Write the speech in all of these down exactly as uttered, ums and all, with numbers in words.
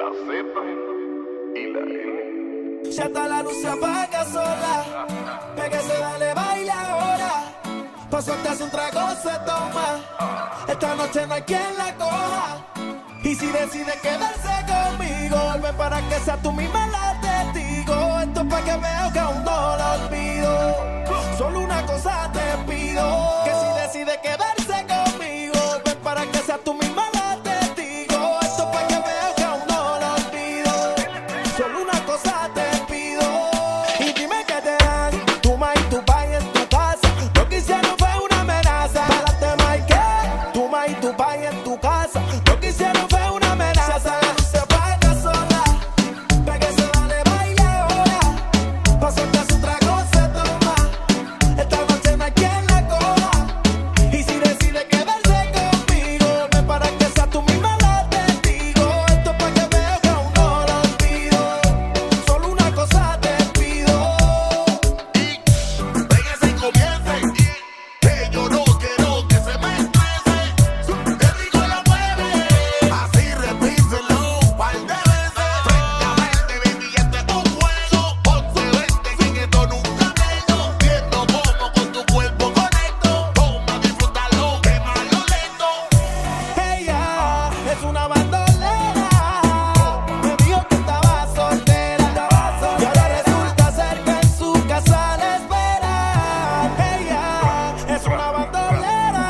Z y la N. Ya está la luz se apaga sola. Pégase, dale, baila ahora. Pa' soltarse un trago se toma. Esta noche no hay quien la coja. Y si decide quedarse conmigo, ven para que sea tú misma la testigo. Esto es pa' que veo que aún no lo olvido. Solo una cosa te pido, que si decide quedarse conmigo, ven para que sea tú misma la testigo. Esto es pa' que veo que aún no lo olvido. Solo una cosa te pido. Y dime que te dan tu ma y tu pa en tu casa. Lo que hicieron fue una amenaza. Para te marqué, tu ma y tu pa en tu casa. Lo que hicieron fue una amenaza. La luz se apaga sola. Pégase, dale, baila ahora. Pa' soltarse un trago se toma. Esta noche no hay quien la coja. Y si decide quedarse conmigo, ven para que sea tú misma la testigo. Esto es pa' que veo que aún no lo olvido. Solo una cosa te pido. Pégase y comience, que yo no quiero que se me estrese. Te digo la mueve, así repínselo un par de veces. Francamente, baby, este es un juego. Once, veinte, sin esto nunca tengo. Viendo cómo con tu cuerpo conecto. Toma, disfrútalo, quémalo lento. Ella es una bandolera. Me dijo que estaba soltera. Y ahora resulta ser que en su casa la esperan. Ella es una bandolera.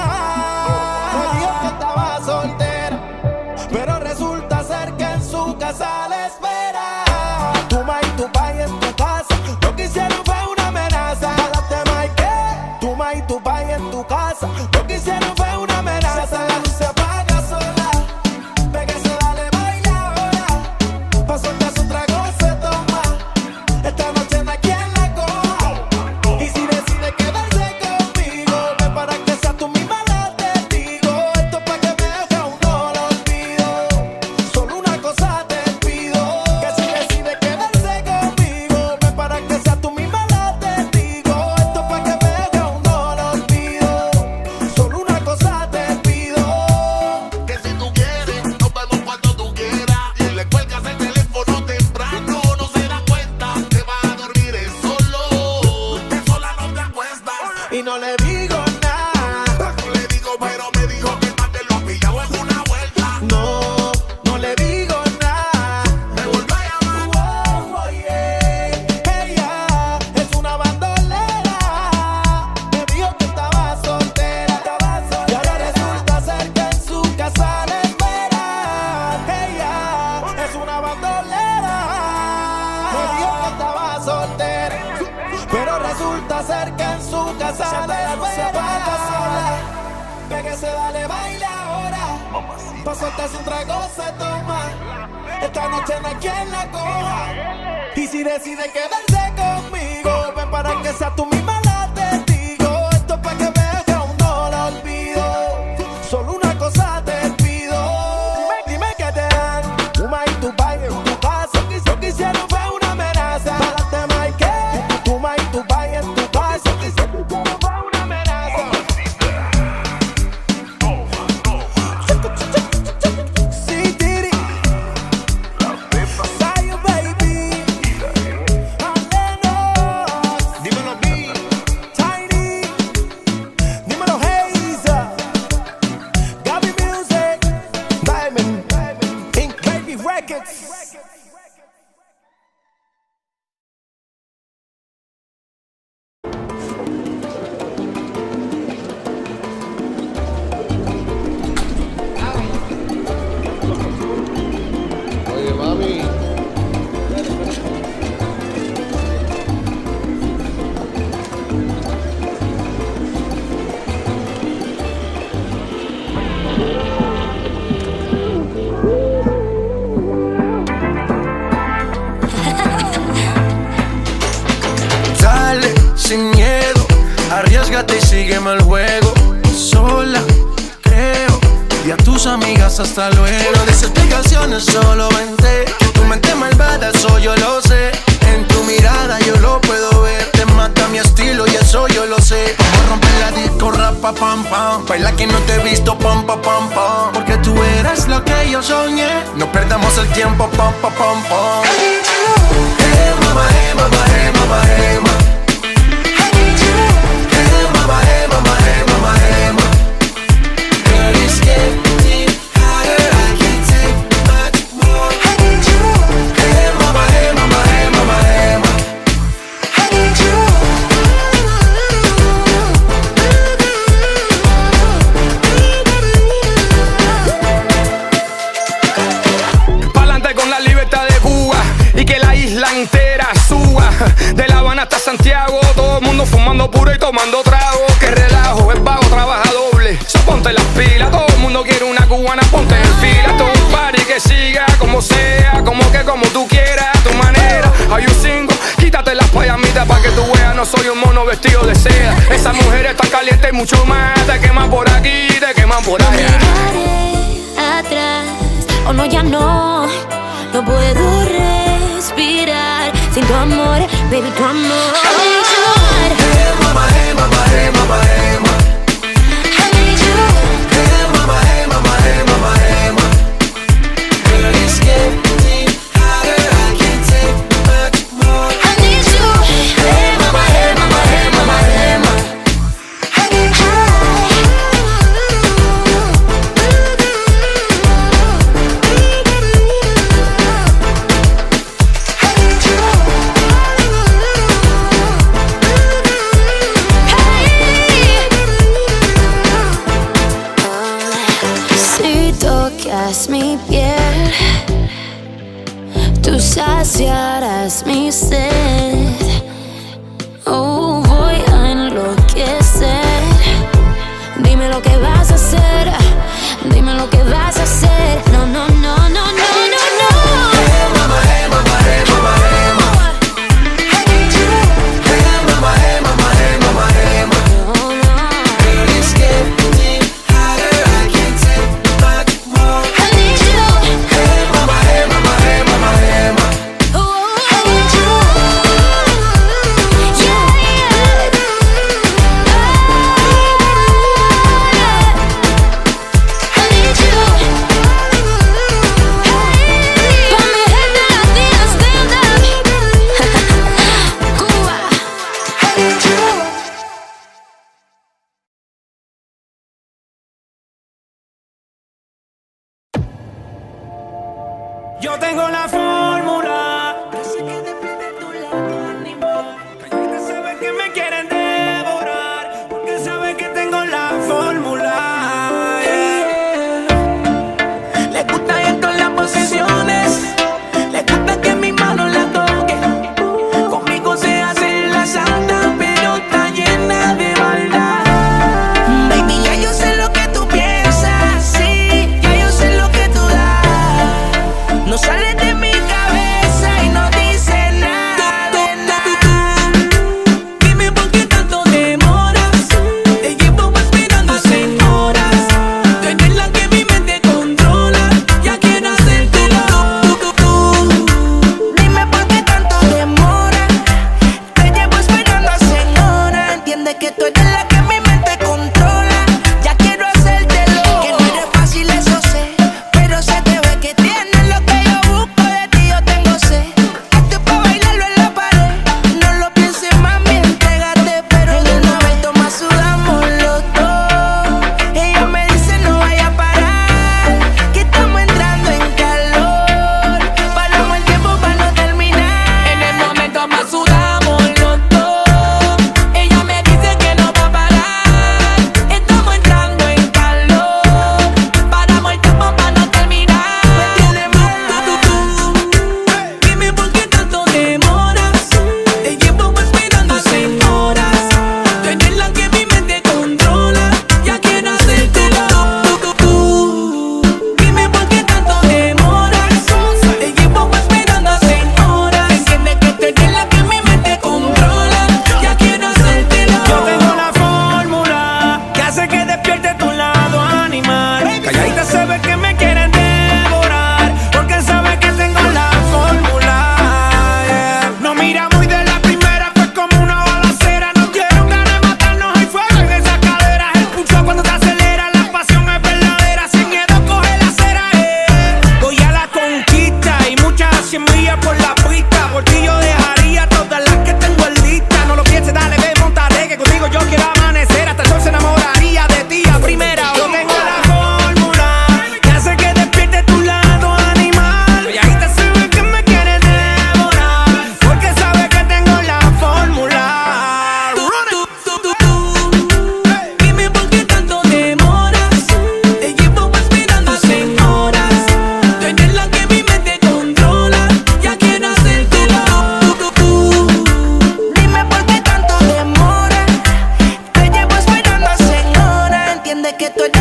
Me dijo que estaba soltera. Pero resulta ser que en su casa la esperan. Tu ma y tu pa en tu casa. Lo que hicieron fue una amenaza. Para te marqué. Tu ma y tu pa en tu casa. Lo que hicieron fue una amenaza. La luz se apaga sola. Pégase, dale, baila ahora. Pa' soltarse un trago se toma. Esta noche no hay quien la coja. Y si decide quedarse conmigo, ven para que sea tú misma la testigo. Esto es pa' que veo que aún no lo olvido. Solo una cosa te pido, que si decide quedarse conmigo, ven para que sea tú misma la testigo. Esto es pa' que veo que aún no lo olvido. Solo una cosa te pido. Que si tú quieres, nos vemos cuando tú quieras. Y le cuelgas el teléfono temprano, no se da cuenta. Te vas a dormir es solo, que sola no te acuestas. Y no le digo nada. No le digo, pero me dijo que el man te lo ha pillado en una vuelta. No, no le digo nada. Me volvió a llamar. Oh, yeah. Ella es una bandolera. Me dijo que estaba soltera. Y ahora resulta ser que en su casa la esperan. Ella es una bandolera. Me dijo que estaba soltera. Pero resulta ser que en su casa la esperan. Pégase, dale, baila ahora. Pa' soltarse un trago se toma. Esta noche no hay quien la coja. Y si decide quedarse conmigo, ven para que sea tú misma la testigo. Esto es pa' que veo que aún no lo olvido. Solo una cosa te pido. Dime que te dan tu ma y tu pa en tu casa. Lo que hicieron fue una amenaza. Para te marqué. Tu ma y tu pa en tu casa. Lo que hicieron fue una amenaza. Sí, Tiri. Zion, baby. Alenos. Dímelo, B. Tiny. Dímelo, Haze. Gaby Music. Diamond. Ink Baby Records. Oye, mami. Dale, sin miedo, arriésgate y sígueme el juego. Sola, creo, y a tus amigas hasta luego. No des explicaciones, solo vente. Que tu mente malvada, eso yo lo sé. En tu mirada yo lo puedo ver. Te mata mi estilo y eso yo lo sé. Vamos a romper la disco, rapa, pam, pam. Baila que no te he visto, pam, pam, pam, pam. Porque tú eras es lo que yo soñé. No perdamos el tiempo, pom, pom, pom, pom. Hey mama, hey mama, hey mama, hey mama. Hey mama, hey mama, hey mama, hey mama. Girl, it's getting hotter, I can't take much more. Hey mama, hey mama, hey mama, hey mama. Pa'lante con la libertad de Cuba y que la isla entera suba. De La Habana hasta Santiago, todo el mundo fumando puro y tomando trago. Que relajo, el vago trabaja doble. So ponte las pilas, todo el mundo quiere una cubana, ponte en fila. Todo un party que siga como sea, como que como tú quieras, a tu manera. Hay un cinco, quítate las payamitas pa' que tú veas, no soy un mono vestido de seda. Esa mujer está caliente y mucho más, te queman por aquí, te queman por allá. Miraré atrás, o no, ya no, no puedo respirar sin tu amor, baby, tu amor. Hey mama, hey mama, hey mama, hey mama. Hey mama, hey mama, hey mama, hey mama. Girl, it's getting hotter, I can't take much more. Hey mama, hey mama, hey mama, hey mama. Si tocas mi piel, tú saciarás mi sed. Oh, voy a enloquecer. Dime lo que vas a hacer, dime lo que vas a hacer. No, no, no, no, no, no, no. Hey mama, hey mama, hey mama, hey mama. Hey mama, hey mama, hey mama, hey mama. No, no. Girl, it's getting hotter, I can't take much more. I need you. Hey mama, hey mama, hey mama, hey mama. Oh, I need you. Yeah, yeah. I need you. Pa' mi gente latina, stand up. Cuba. I need you. Yo tengo la fórmula. Yo sé que después de tu lado animal, hay gente sabe que me quieren devorar, porque sabe que tengo la fórmula. Yeah. Le gusta ir con las posiciones, le gusta que mi mano la toque. Conmigo se hace la santa, pero está llena de maldad. Baby, ya yo sé lo que tú piensas, sí, ya yo sé lo que tú das. No sales de mi cabeza.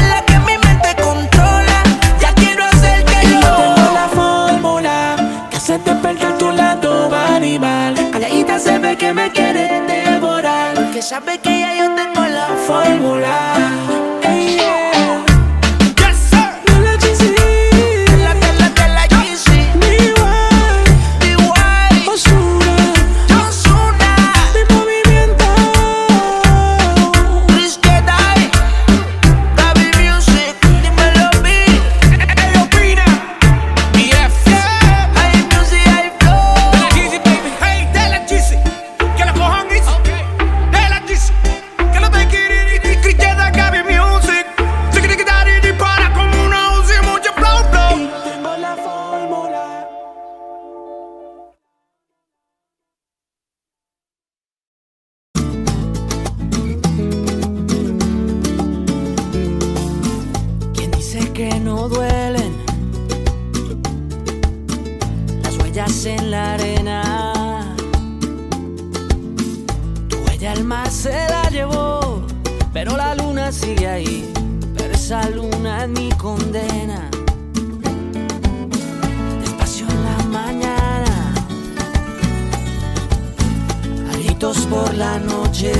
la que mi mente controla. Ya quiero hacer que Y yo. yo tengo la fórmula que hace despertar tu lado animal. Calladita se ve que me quiere devorar, Que sabe que ya yo tengo la fórmula. Ey, yeah. Yes, sir. De la G C, De la, de la, de la Yeezy. D Y, D Y. Ozuna, Ozuna. de movimiento. Chris Jedi. Gaby Music. Dímelo, B. Ey, opina. B F. High Music, High Flow. De la Yeezy, baby. Hey, de la Yeezy. Que la cojan easy. De la Yeezy. Que la take it easy. Chris Jedi, Gaby Music. Tiki tiki daddy, dispara como una Uzi, mucho flow, flow. Y tengo la fórmula. ¿Quién dice que no duelen las huellas en la arena? Tu huella el mar se la llevó, pero la luna sigue ahí. Pero esa luna es mi condena. Despacio en la mañana, a gritos por la noche.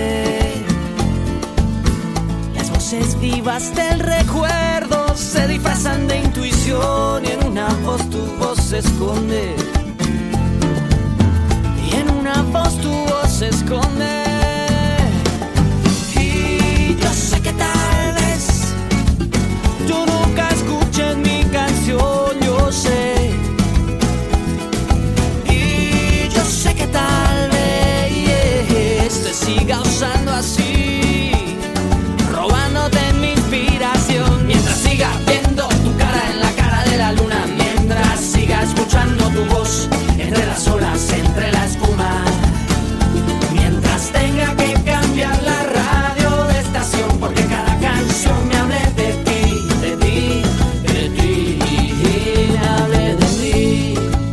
Las voces vivas del recuerdo se disfrazan de intuición y en una voz tu voz se esconde. Y en una voz tu voz se esconde. Y yo sé que tal vez tú nunca escuches mi canción, yo sé. Y yo sé que tal vez te siga usando así, robándote mi inspiración. Mientras siga viendo tu cara en la cara de la luna, mientras siga escuchando tu voz entre las olas, entre la espuma, mientras tenga que cambiar la radio de estación, porque cada canción me hable de ti, de ti, de ti, me hable de ti.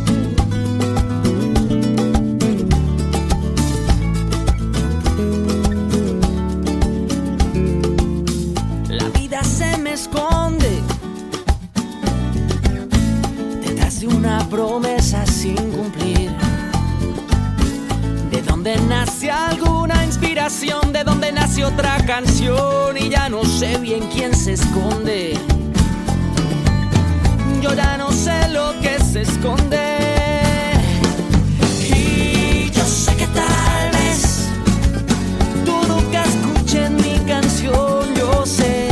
La vida se me esconde detrás de una promesa sin cumplir. De donde nace alguna inspiración, de donde nace otra canción, y ya no sé bien quién se esconde. Yo ya no sé lo que se esconde. Y yo sé que tal vez tú nunca escuches mi canción, yo sé.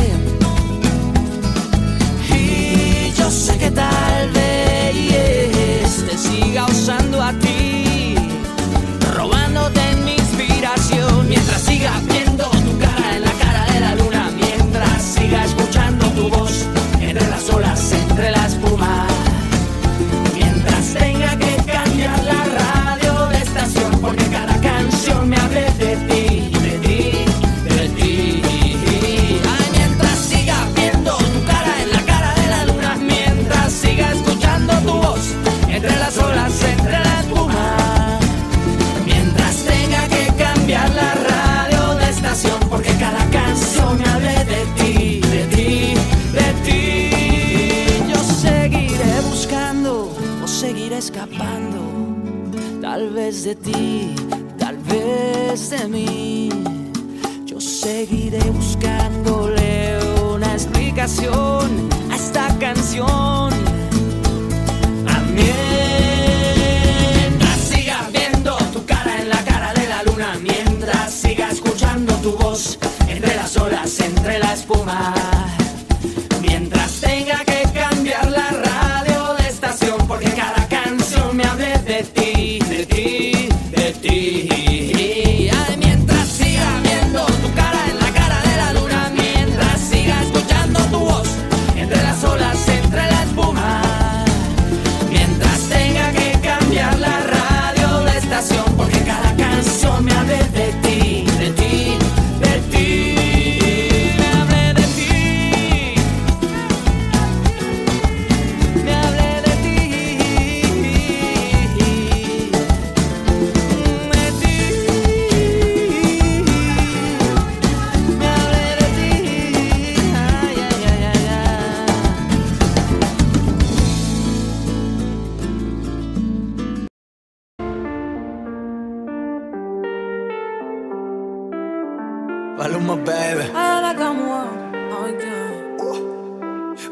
Y yo sé que tal vez te siga usando a ti, robándote mi inspiración. Mientras siga viendo tu cara en la cara de la luna, mientras siga escuchando tu voz entre las olas, entre la espuma, mientras tenga que cambiar la radio de estación, porque cada canción me hable de ti, de ti, de ti. Ay, mientras siga viendo tu cara en la cara de la luna, mientras siga escuchando tu voz entre las olas, entre la espuma, mientras tenga que cambiar la radio de estación, porque cada canción me hable de ti, de ti, de ti. Yo seguiré buscando o seguiré escapando, tal vez de ti, tal vez de mí. Yo seguiré buscándole una explicación a esta canción. Mientras siga viendo tu cara en la cara de la luna, mientras siga escuchando tu voz entre las olas, entre la espuma, mientras tenga que cambiar la radio de estación, porque cada canción me hable de ti, de ti, de ti. Ay, mientras siga viendo tu cara en la cara de la luna, mientras siga escuchando tu voz entre las olas, entre la espuma, mientras tenga que cambiar la radio de estación, porque cada canción me hable de ti, de ti, de ti, me hable de ti.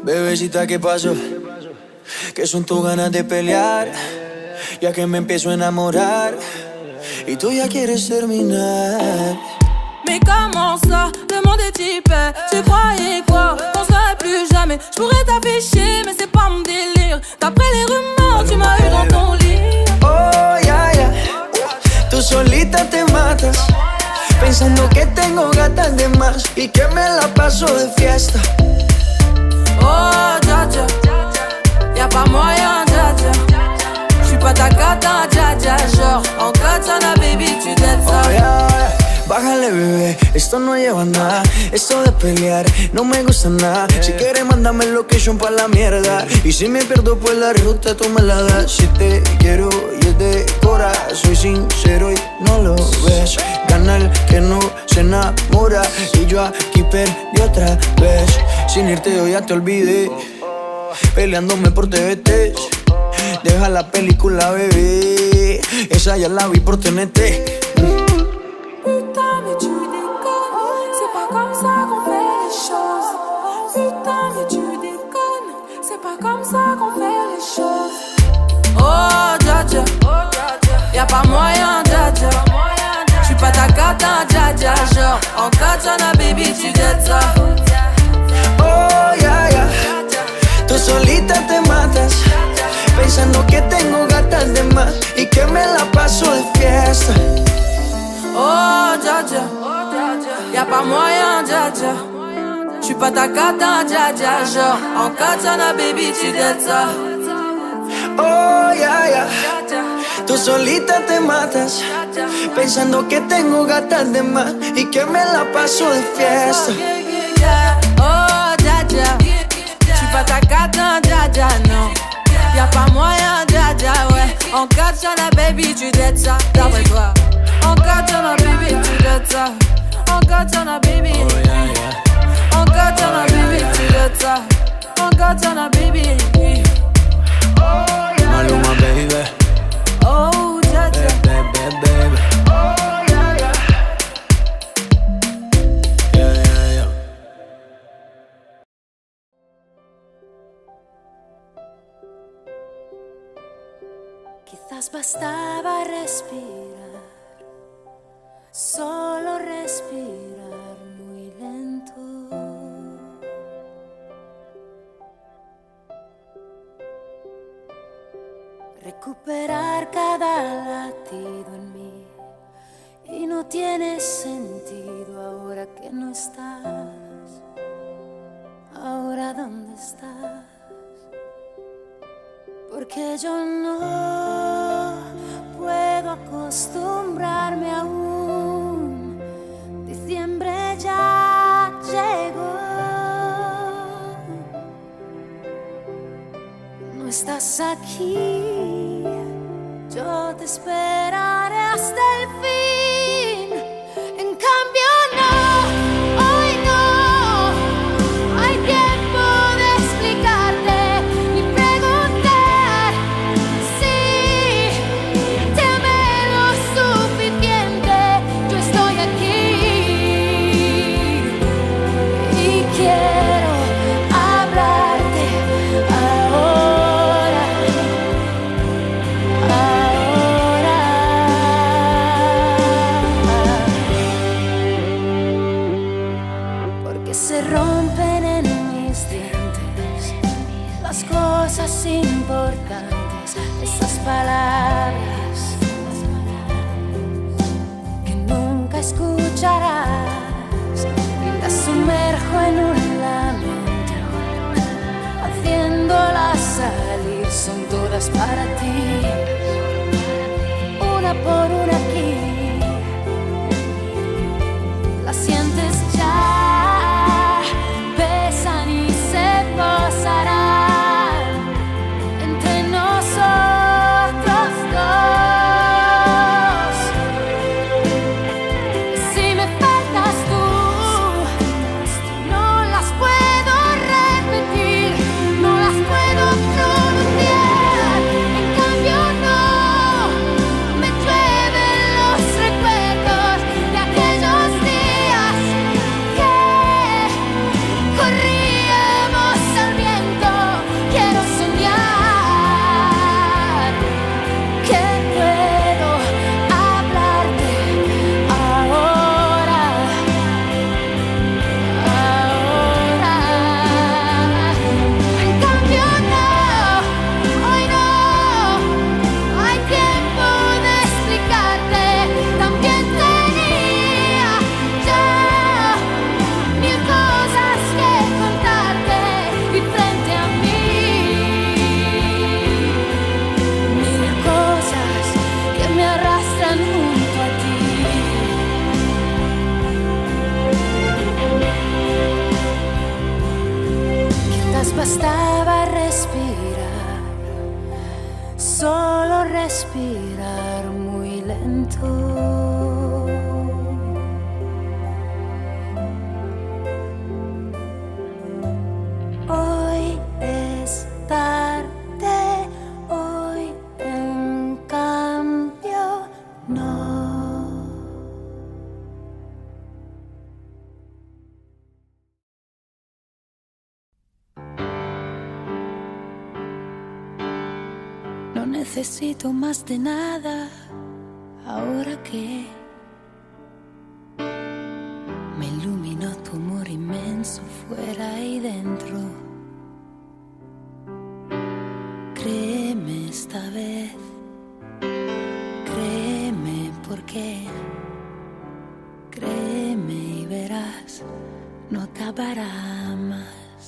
Bebecita, ¿qué pasó? ¿Qué son tus ganas de pelear? Ya que me empiezo a enamorar y tú ya quieres terminar. Mais comment ça, le monde est hyper. Tu croyais quoi, qu'on serait plus jamais. Je pourrais t'afficher, mais c'est pas mon délire. D'après les rumeurs, tu m'as eu dans ton lit. Oh, ya, ya, tú solita te matas, pensando que tengo gatas de más y que me la paso de fiesta. Oh, dja dja, y'a pas moyen, dja dja. J'suis pas ta cata, dja dja. Genre, en katana, baby, tu dettes ça. Oh, yeah, yeah. Bájale, bebé, esto no lleva nada. Esto de pelear no me gusta nada. Si quieres, mándame el location pa' la mierda. Y si me pierdo, pues la ruta tú me la das. Si te quiero y es de cora, soy sincero y no lo ves. Gana el que no se enamora y yo aquí perdí otra vez. Sin irte yo ya te olvidé, peleándome por T V T. Deja la película, bebé, esa ya la vi por T N T. Putain, mais tu déconnes, c'est pas comme ça qu'on fait les choses. Putain, mais tu déconnes, c'est pas comme ça qu'on fait les choses. Oh, dja dja, y'a pas moyen, dja dja. J'suis pas ta cata, dja dja. Genre, en katana, baby, tu dettes ça. Oh, ya, ya, tú solita te matas, pensando que tengo gatas de más y que me la paso de fiesta. Oh, dja dja, y'a pas moyen, dja dja. J'suis pas ta cata, dja dja. Genre, en katana, baby, tu dettes ça. Oh, ya, ya, tú solita te matas, pensando que tengo gatas de más y que me la paso de fiesta. Oh, dja dja, j'suis pas ta cata, dja dja, non. Y'a pas moyen, dja dja, ouais. En katana, baby, tu dettes ça. D'après toi. En katana, baby, tu dettes ça. En katana, baby. En katana, baby, tu dettes ça. En katana, baby. Maluma, baby. Oh, dja dja. Baby, baby, baby. Yeah, yeah, yeah. Quizás bastaba respirar, solo respirar muy lento. Recuperar cada latido en mí y no tiene sentido ahora que no estás. Ahora ¿dónde estás? Porque yo no puedo acostumbrarme aún. Diciembre ya llegó. No estás aquí, yo te esperaré hasta el fin. En cambio no, hoy no hay tiempo de explicarte ni preguntar si te amé lo suficiente. Yo estoy aquí y quiero hablarte ahora, ahora. Porque se rompen en mis dientes las cosas importantes, esas palabras que nunca escucharás. Y las sumerjo en un lamento, haciéndolas salir, son todas para ti, una por una aquí. Las sientes ya, pesan y se posarán entre nosotros dos. Antes bastaba respirar, solo respirar muy lento. Hoy es tarde, hoy en cambio no. No necesito más de nada ahora que me iluminó tu amor inmenso fuera y dentro. Créeme esta vez, créeme porque créeme y verás, no acabará más.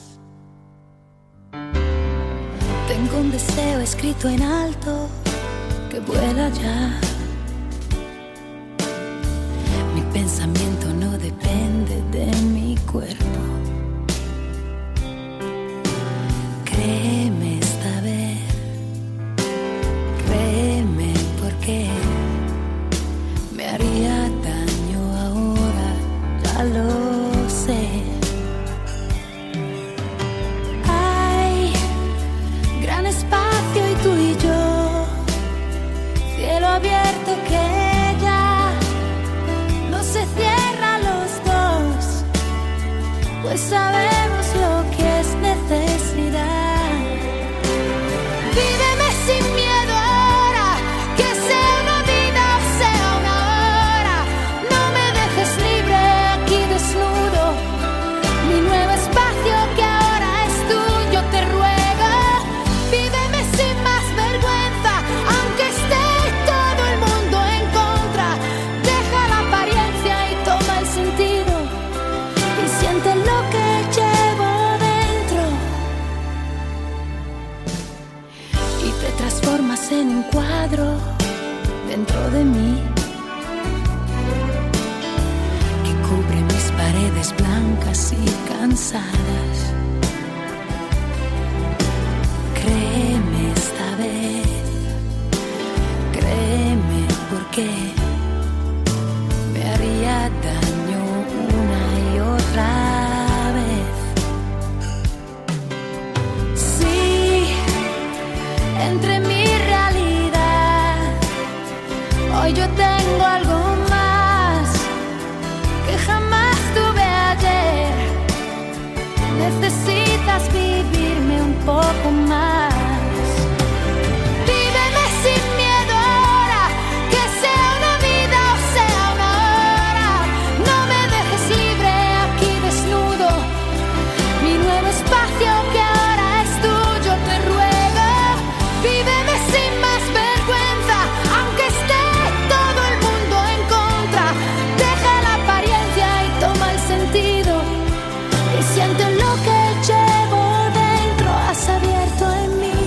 Tengo un deseo escrito en alto que vuela ya. Mi pensamiento no depende de mi cuerpo. Créeme esta vez, créeme porque me haría daño ahora, ya lo sé. Hay gran espacio y tú y yo, cielo abierto que ya no se cierra los dos, pues sabemos lo que es necesidad. Víveme sin miedo ahora, que sea una vida o sea una hora. No me dejes libre aquí desnudo, mi nuevo espacio que ahora es tuyo, te ruego. Víveme sin más vergüenza, aunque esté todo el mundo en contra. Deja la apariencia y toma el sentido, y siente lo que llevo dentro. Y te transformas en un cuadro dentro de mí, que cubre mis paredes blancas y cansadas. Créeme esta vez, créeme porque me haría daño una y otra vez. Sí, entre mi realidad, hoy yo tengo algo más que jamás tuve ayer. Necesitas vivirme un poco más. Víveme sin miedo ahora, que sea una vida o sea una hora. No me dejes libre aquí desnudo, mi nuevo espacio que ahora es tuyo, te ruego. Víveme sin más vergüenza, aunque esté todo el mundo en contra. Deja la apariencia y toma el sentido, y siente lo que llevo dentro. Has abierto en mí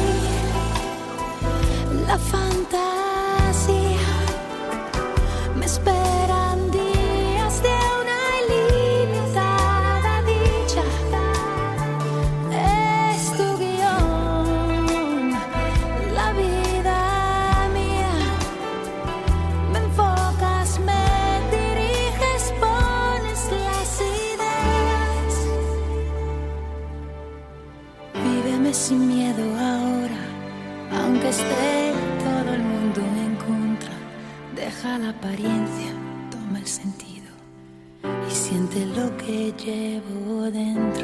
la fantasía, me esperan días de una ilimitada dicha. Es tu guión, la vida mía. Me enfocas, me diriges, pones las ideas. Víveme sin miedo ahora, aunque esté todo el mundo en contra. Deja la apariencia, toma el sentido, y siente lo que llevo dentro.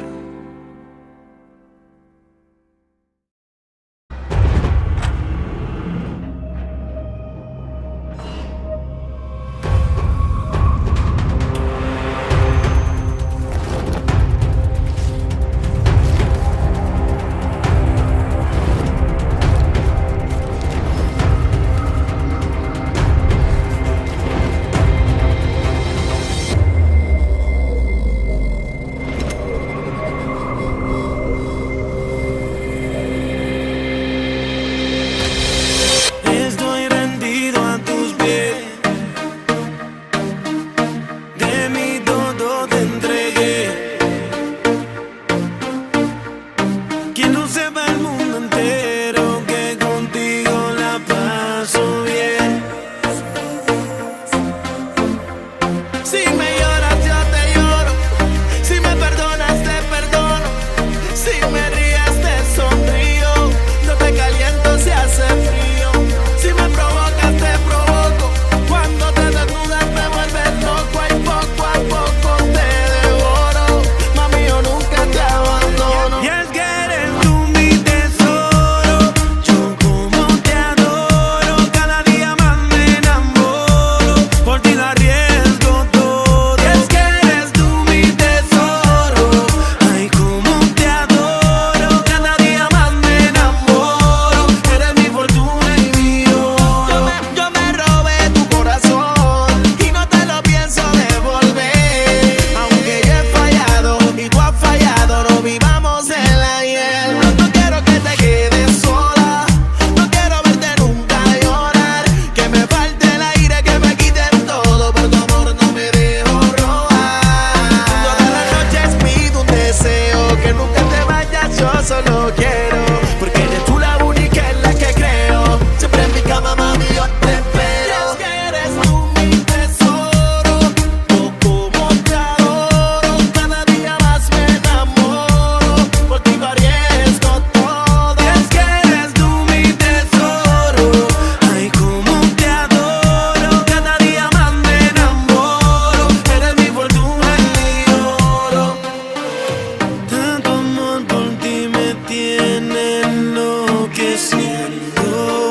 yo solo quiero, porque eres tú la única en la que creo. Siempre en mi cama, mami, yo te espero. Es que eres tú mi tesoro, oh, como te adoro. Cada día más me enamoro, por ti arriesgo todo. Es que eres tú mi tesoro, ay, como te adoro. Cada día más me enamoro, eres mi fortuna y mi oro. Tanto amor por ti me tiene enloqueciendo.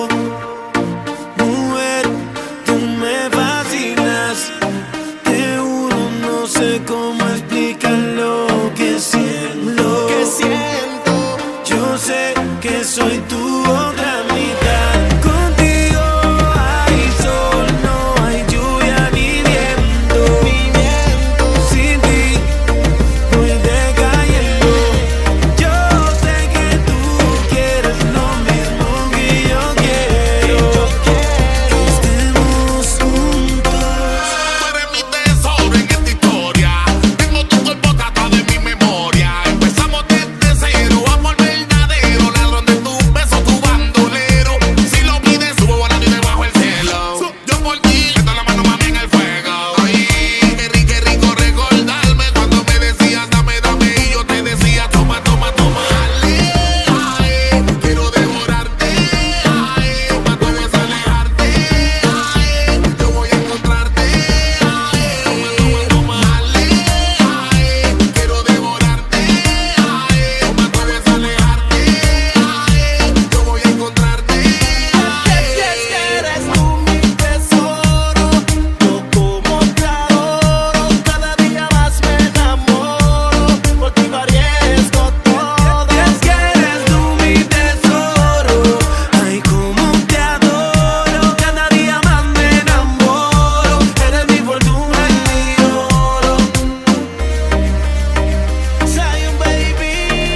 Mujer, tú me fascinas. Te juro, no sé cómo explicar lo que siento. Lo que siento. Yo sé que soy tu otra mitad. Contigo hay sol, no hay lluvia ni viento. Ni viento. Sin ti voy decayendo. Yo sé que tú quieres lo mismo que yo quiero. Que estemos juntos. Tú eres mi tesoro en esta historia. Tengo tu cuerpo tatuado en mi memoria. Empezamos desde cero, amor verdadero. Ladrón de tu beso, tu bandolero. Si lo pides, subo volando y debajo el cielo. Yo por ti, meto la mano, mami, en el fuego. Ay, qué rico, qué rico recordarme cuando me decías dame, dame. Y yo te decía toma, toma, toma. Ale, ay, quiero devorarte. Ay, toma, tú vas a alejarte. Ay, yo voy a encontrarte. Ay, toma, toma, toma. Ale, ay, quiero devorarte. Ay, toma, tú vas a alejarte. Ay, yo voy a encontrarte. Es que eres tú mi tesoro, yo como te adoro. Cada día más me enamoro, por ti arriesgo todo. Es que eres tú mi tesoro, ay, como te adoro. Cada día más me enamoro, eres mi fortuna y mi oro. Zion baby,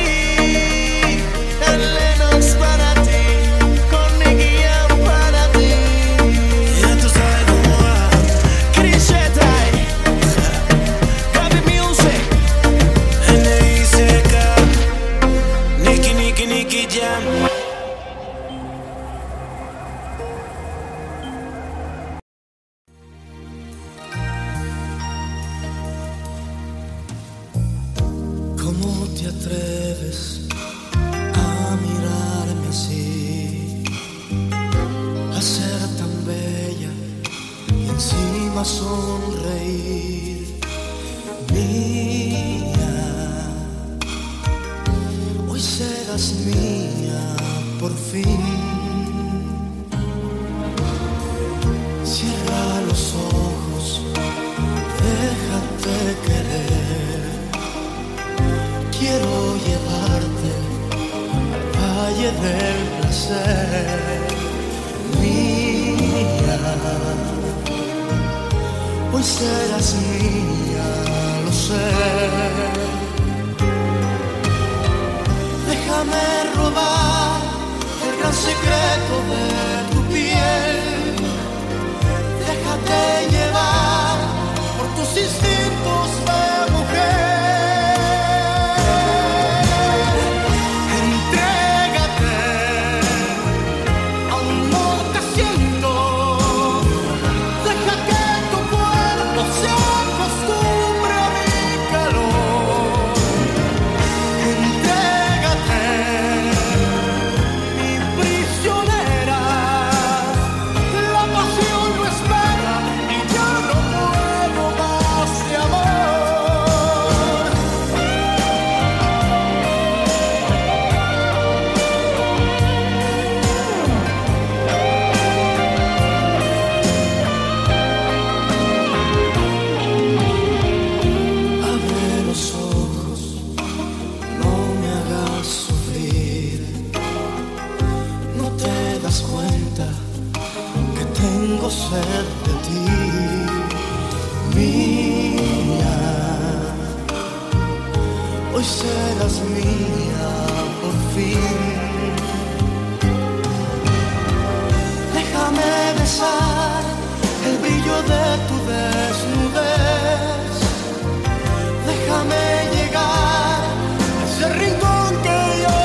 el Lennox para ti, con Nicky Jam para ti. Ya tú sabes cómo va. Chris Shetay, Gaby Music, N I C K, Nicky, Nicky, Nicky Jam. ¿Cómo te atreves a mirarme así, a ser tan bella y encima sonreír? Mía, hoy serás mía por fin. Cierra los ojos, déjate querer. Quiero llevarte al valle del placer. Mía, hoy serás mía, lo sé. Déjame robar el gran secreto de tu piel. Déjate llevar por tus instintos de mujer. Entrégate a un amor que siento. Deja que tu cuerpo se acostumbre a mi calor. Entrégate, mi prisionera. La pasión no espera y yo no puedo más de amor. Abre los ojos, no me hagas sufrir. No te das cuenta que tengo sed de ti. Mía, hoy serás mía por fin. Déjame besar el brillo de tu desnudez. Déjame llegar a ese rincón que yo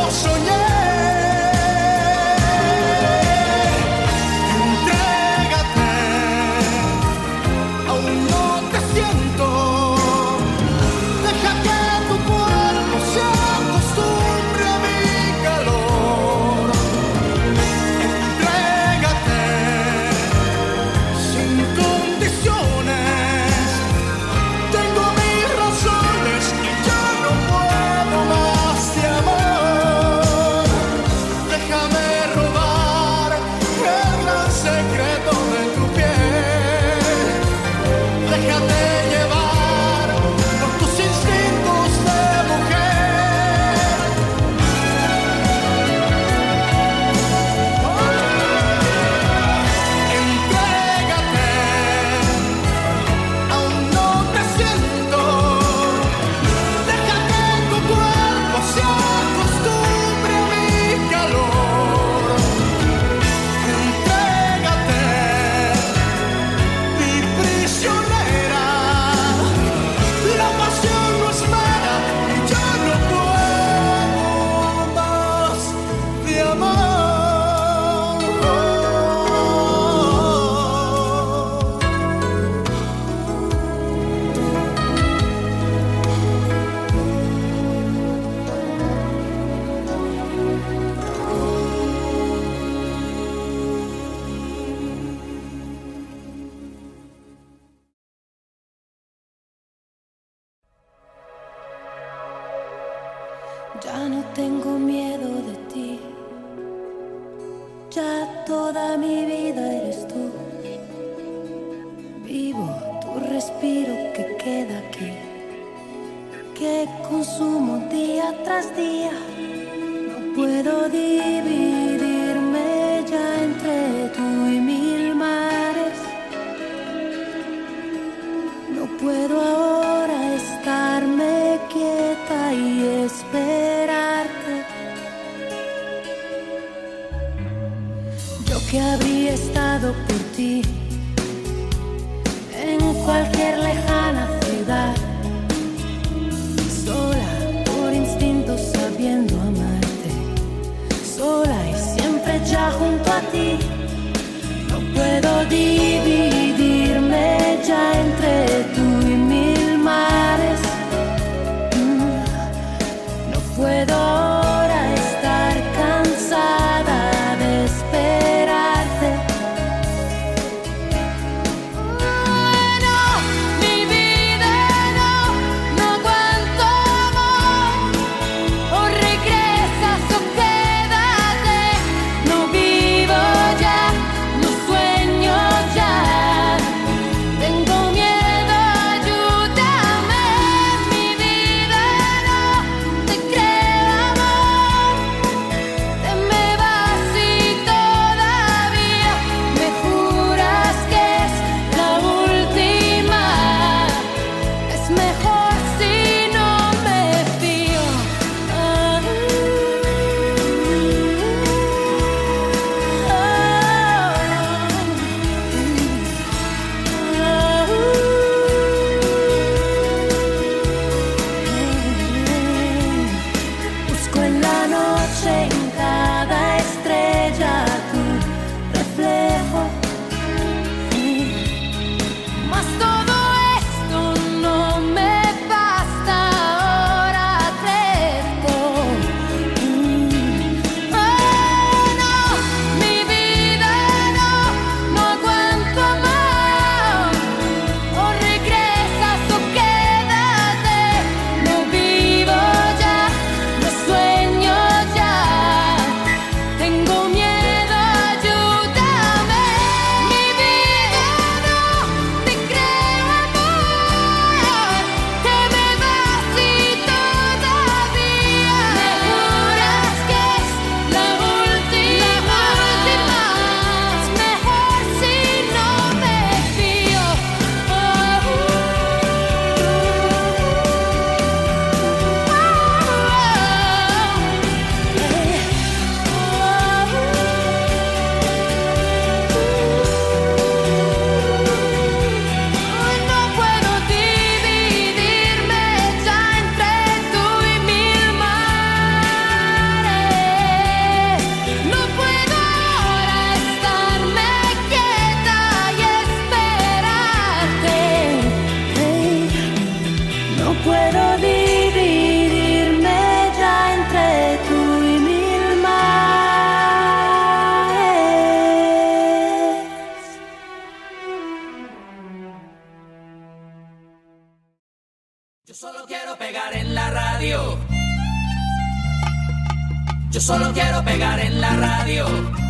tengo miedo de ti. Ya toda mi vida eres tú. Vivo tu respiro que queda aquí, que consumo día tras día. No puedo dividirme ya entre tú y mil mares. No puedo ahora estarme quieta y esperarte. Yo que habría estado por ti en cualquier lejana ciudad, sola por instinto sabiendo amarte, sola y siempre ya junto a ti. No puedo dividirme ya entre tú y mil mares. Mm. No puedo ahora estar cansada de esperarte. No, mi vida no, no aguanto amor. O regresas o quédate. No vivo ya, no sueño ya. Tengo miedo, ayúdame. Mi vida no, te creo amor. Te me vas y todavía me juras que es la última. Es mejor si no me fío. Ah, Busco en la noche en cada estrella tu reflejo. Mas todo esto no me basta, ahora crezco. Mm. Oh, no, mi vida no, no aguanto amor. O regresas o quédate. No vivo ya, no sueño ya. Tengo miedo, ayúdame. Mi vida no, te creo amor. Te me vas y todavía me juras que es la última. Es mejor si no me fío. No puedo dividirme ya entre tú y mil mares. No puedo ahora estarme quieta y esperarte. No puedo dividirme ya entre tú y mil mares. Yo solo quiero pegar en la radio. Yo solo quiero pegar en la radio.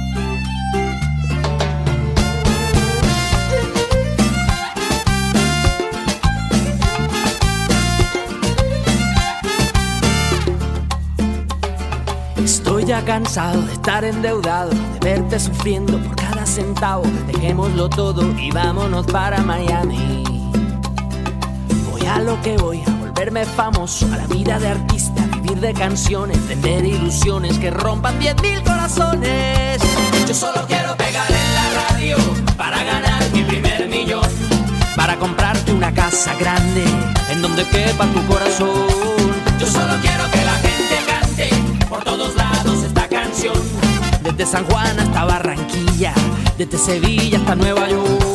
Estoy ya cansado de estar endeudado, de verte sufriendo por cada centavo. Dejémoslo todo y vámonos para Miami. Voy a lo que voy, a volverme famoso, a la vida de artista, vivir de canciones, tener ilusiones que rompan diez mil corazones. Yo solo quiero pegar en la radio para ganar mi primer millón, para comprarte una casa grande en donde quepa tu corazón. Yo solo quiero que la gente cante por todos lados esta canción, desde San Juan hasta Barranquilla, desde Sevilla hasta Nueva York.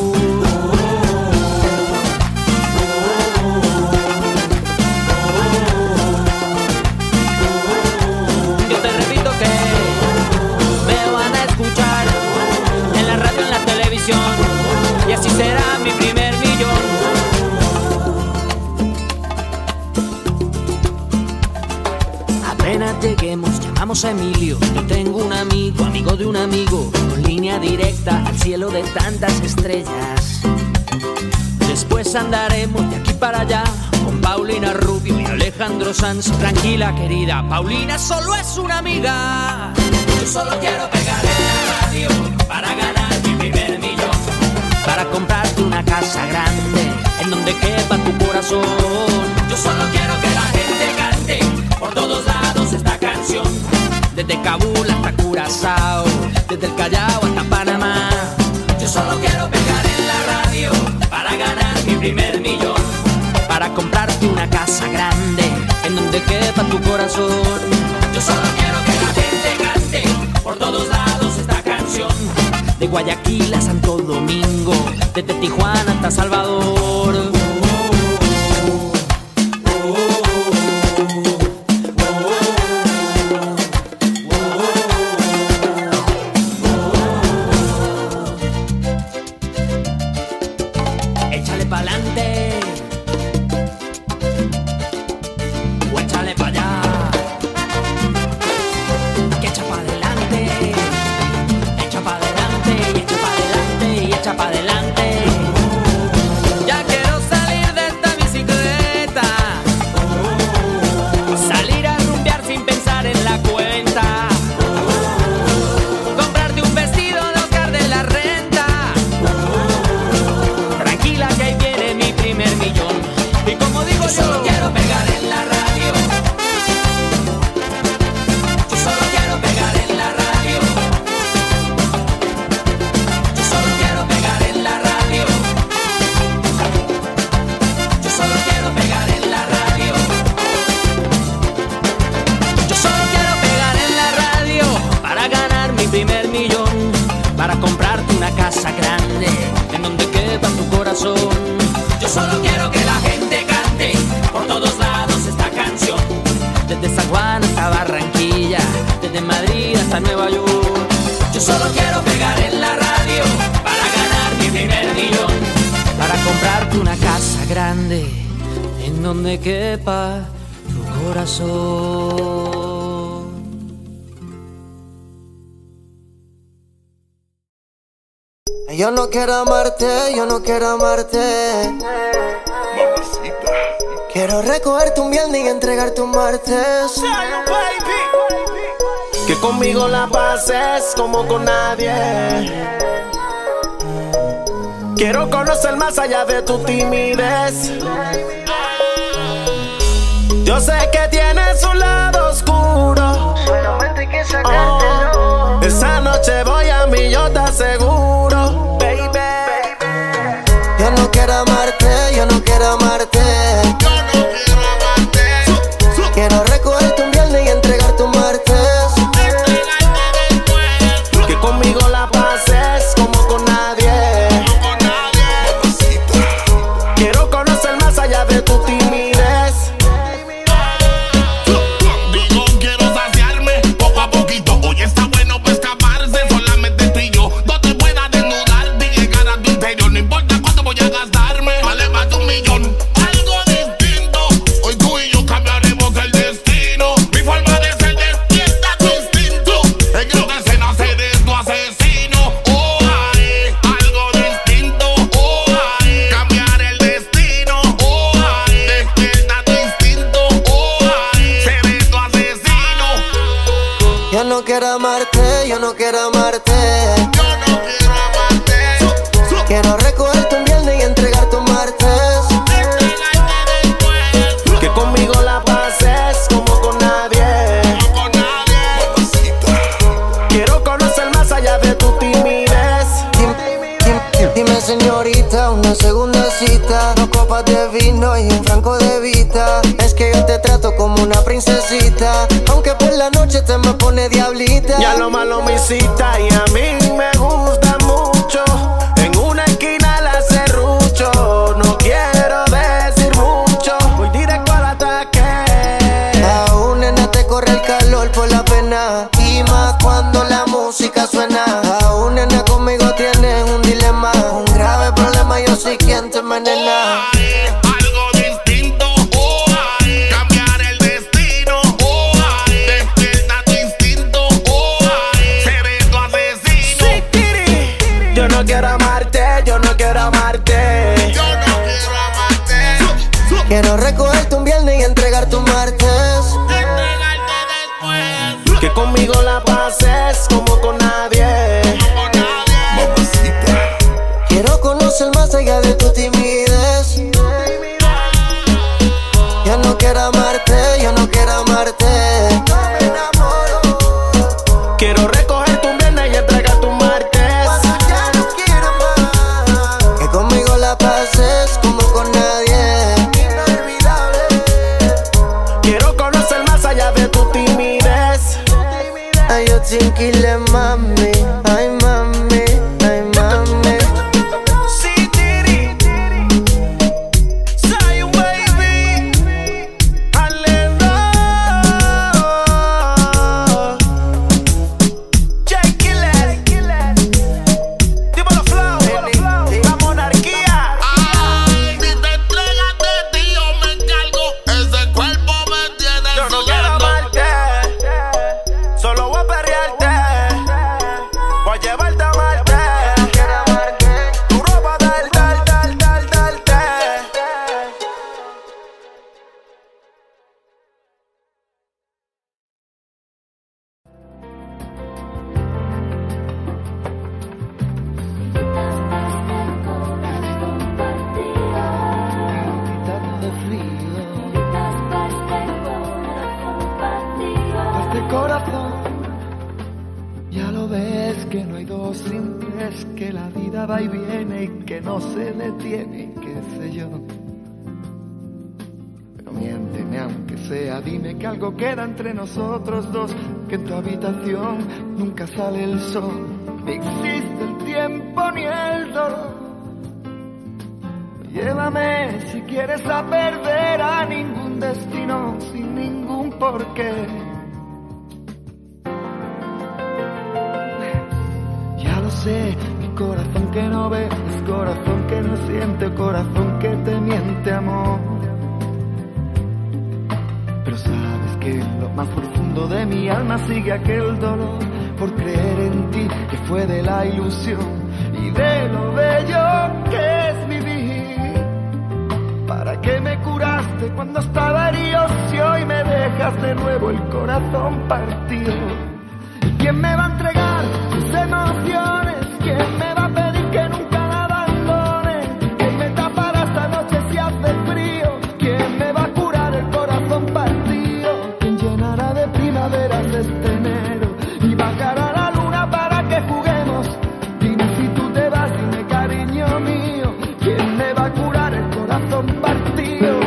Yo te repito que me van a escuchar en la radio, en la televisión, y así será mi primer millón. Apenas lleguemos nos llamamos Emilio. Yo tengo un amigo, amigo de un amigo, con línea directa al cielo de tantas estrellas. Después andaremos de aquí para allá con Paulina Rubio y Alejandro Sanz. Tranquila, querida, Paulina solo es una amiga. Yo solo quiero pegar en la radio para ganar mi primer millón, para comprarte una casa grande en donde quepa tu corazón. Yo solo quiero que la gente cante por todos lados esta canción, desde Kabul hasta Curazao, desde el Callao hasta Panamá. Yo solo quiero pegar en la radio para ganar mi primer millón, para comprarte una casa grande en donde quepa tu corazón. Yo solo quiero que la gente cante por todos lados esta canción, de Guayaquil a Santo Domingo, desde Tijuana hasta Salvador. Échale pa'lante o échale pa' allá, que echa pa' adelante, echa pa' adelante y echa pa' adelante y echa pa' adelante. Ya quiero salir de esta bicicleta, salir a rumbear sin pensar en la cuenta, comprarte un vestido de Oscar de la Renta. Tranquila que ahí viene mi primer millón. Y como digo yo, solo quiero pegar en la radio. Yo solo quiero pegar en la radio. Yo solo quiero pegar en la radio. Yo solo quiero pegar en la radio. Yo solo quiero pegar en la radio para ganar mi primer millón, para comprarte una casa grande en donde quepa tu corazón. Yo solo quiero que la gente cante por todos lados esta canción, desde San Juan hasta Barranquilla, desde Madrid hasta Nueva York. Yo solo quiero pegar en la radio para ganar mi primer millón, para comprarte una casa grande en donde quepa tu corazón. Yo no quiero amarte, yo no quiero amarte. Mamacita. Quiero recogerte un viernes y entregarte un martes. Que conmigo la pases como con nadie. Quiero conocer más allá de tu timidez. Yo sé que tienes un lado oscuro, Solamente hay que sacártelo. oh, esa noche voy a mí, yo te aseguro, baby. Yo no quiero amarte, yo no quiero amarte. Yo no quiero amarte. Quiero recogerte un viernes y entregarte un martes. Entregarte después. Que conmigo la pases como con nadie. No con nadie. Quiero conocer más allá de tu timidez. Digo, quiero saciarme poco a poquito. Hoy está bueno para escaparse, solamente tú y yo. No te puedas desnudar ni llegar a tu interior. No importa cuánto voy a gastarme, vale más de un millón. Algo distinto, hoy tú y yo cambiaremos el destino. Mi forma de ser despierta tu instinto. En esta escena seré tu asesino. Oh, ay, algo distinto. Oh, ay, cambiar el destino. Oh, ay, despierta tu instinto. Oh, ay, seré tu asesino. Yo no quiero amarte, yo no quiero amarte. Yo no quiero amarte. Quiero recogerte un viernes y entregarte un martes. Entregarte después. Que conmigo la pases como con nadie. No con nadie. Quiero conocer más allá de tu timidez. Dime, dime, dime, señorita, una segunda cita, dos copas de vino y un franco de vita. Es que yo te trato como una princesita, aunque por la noche te me pone diablita. Ya lo malo me cita y a mí me gusta mucho. En una esquina la serrucho. No quiero decir mucho, voy directo al ataque. Aún nena te corre el calor por la pena, y más cuando la música suena. Aún nena conmigo tienes un dilema, un grave problema, yo soy quien te envenena. Ay, algo distinto. Oh, ay, cambiar el destino. Oh, ay, despierta tu conmigo la pases como con nadie. Mamacita. Quiero conocer más allá de tu timidez. Yo no quiero amarte, yo no quiero amarte. No me enamoro. Quiero recoger tu viernes y entregar tu martes. Cuando ya no quiero más. Que conmigo la pases como con nadie. Inolvidable. Quiero conocer más allá de tu timidez. Ay, yo tranquila, mami. Ay, mami, ay, mami. Sí, tiri. Soy un baby. Alendo. J Killer. Dímelo flow. La monarquía. Ay, si te entregas de ti, yo me encargo. Ese cuerpo me tiene Yo no quiero sudando. amarte. Solo voy a perrearte. Voy a llevarte a Marte. Tu ropa del, del, del, del, del, del. Este corazón, ya lo ves que no hay dos sin tres, que la vida va y viene y que no se detiene, qué sé yo. Pero miénteme aunque sea, dime que algo queda entre nosotros dos, que en tu habitación nunca sale el sol, ni existe el tiempo ni el dolor. Llévame si quieres a perder a ningún destino sin ningún porqué. Ya lo sé, mi corazón que no ve, es corazón que no siente, corazón que te miente, amor. Pero sabes que en lo más profundo de mi alma sigue aquel dolor por creer en ti, que fue de la ilusión y de lo bello que es vivir. ¿Para qué me curaste cuando estaba herido si hoy me dejas de nuevo el corazón partido? ¿Y quién me va a entregar sus emociones? ¿Quién me va a pedir que nunca la abandone? ¿Quién me tapará esta noche si hace frío? ¿Quién me va a curar el corazón partido? ¿Quién llenará de primaveras este enero y bajará la luna para que juguemos? Dime si tú te vas, dime cariño mío, ¿quién me va a curar el corazón partido?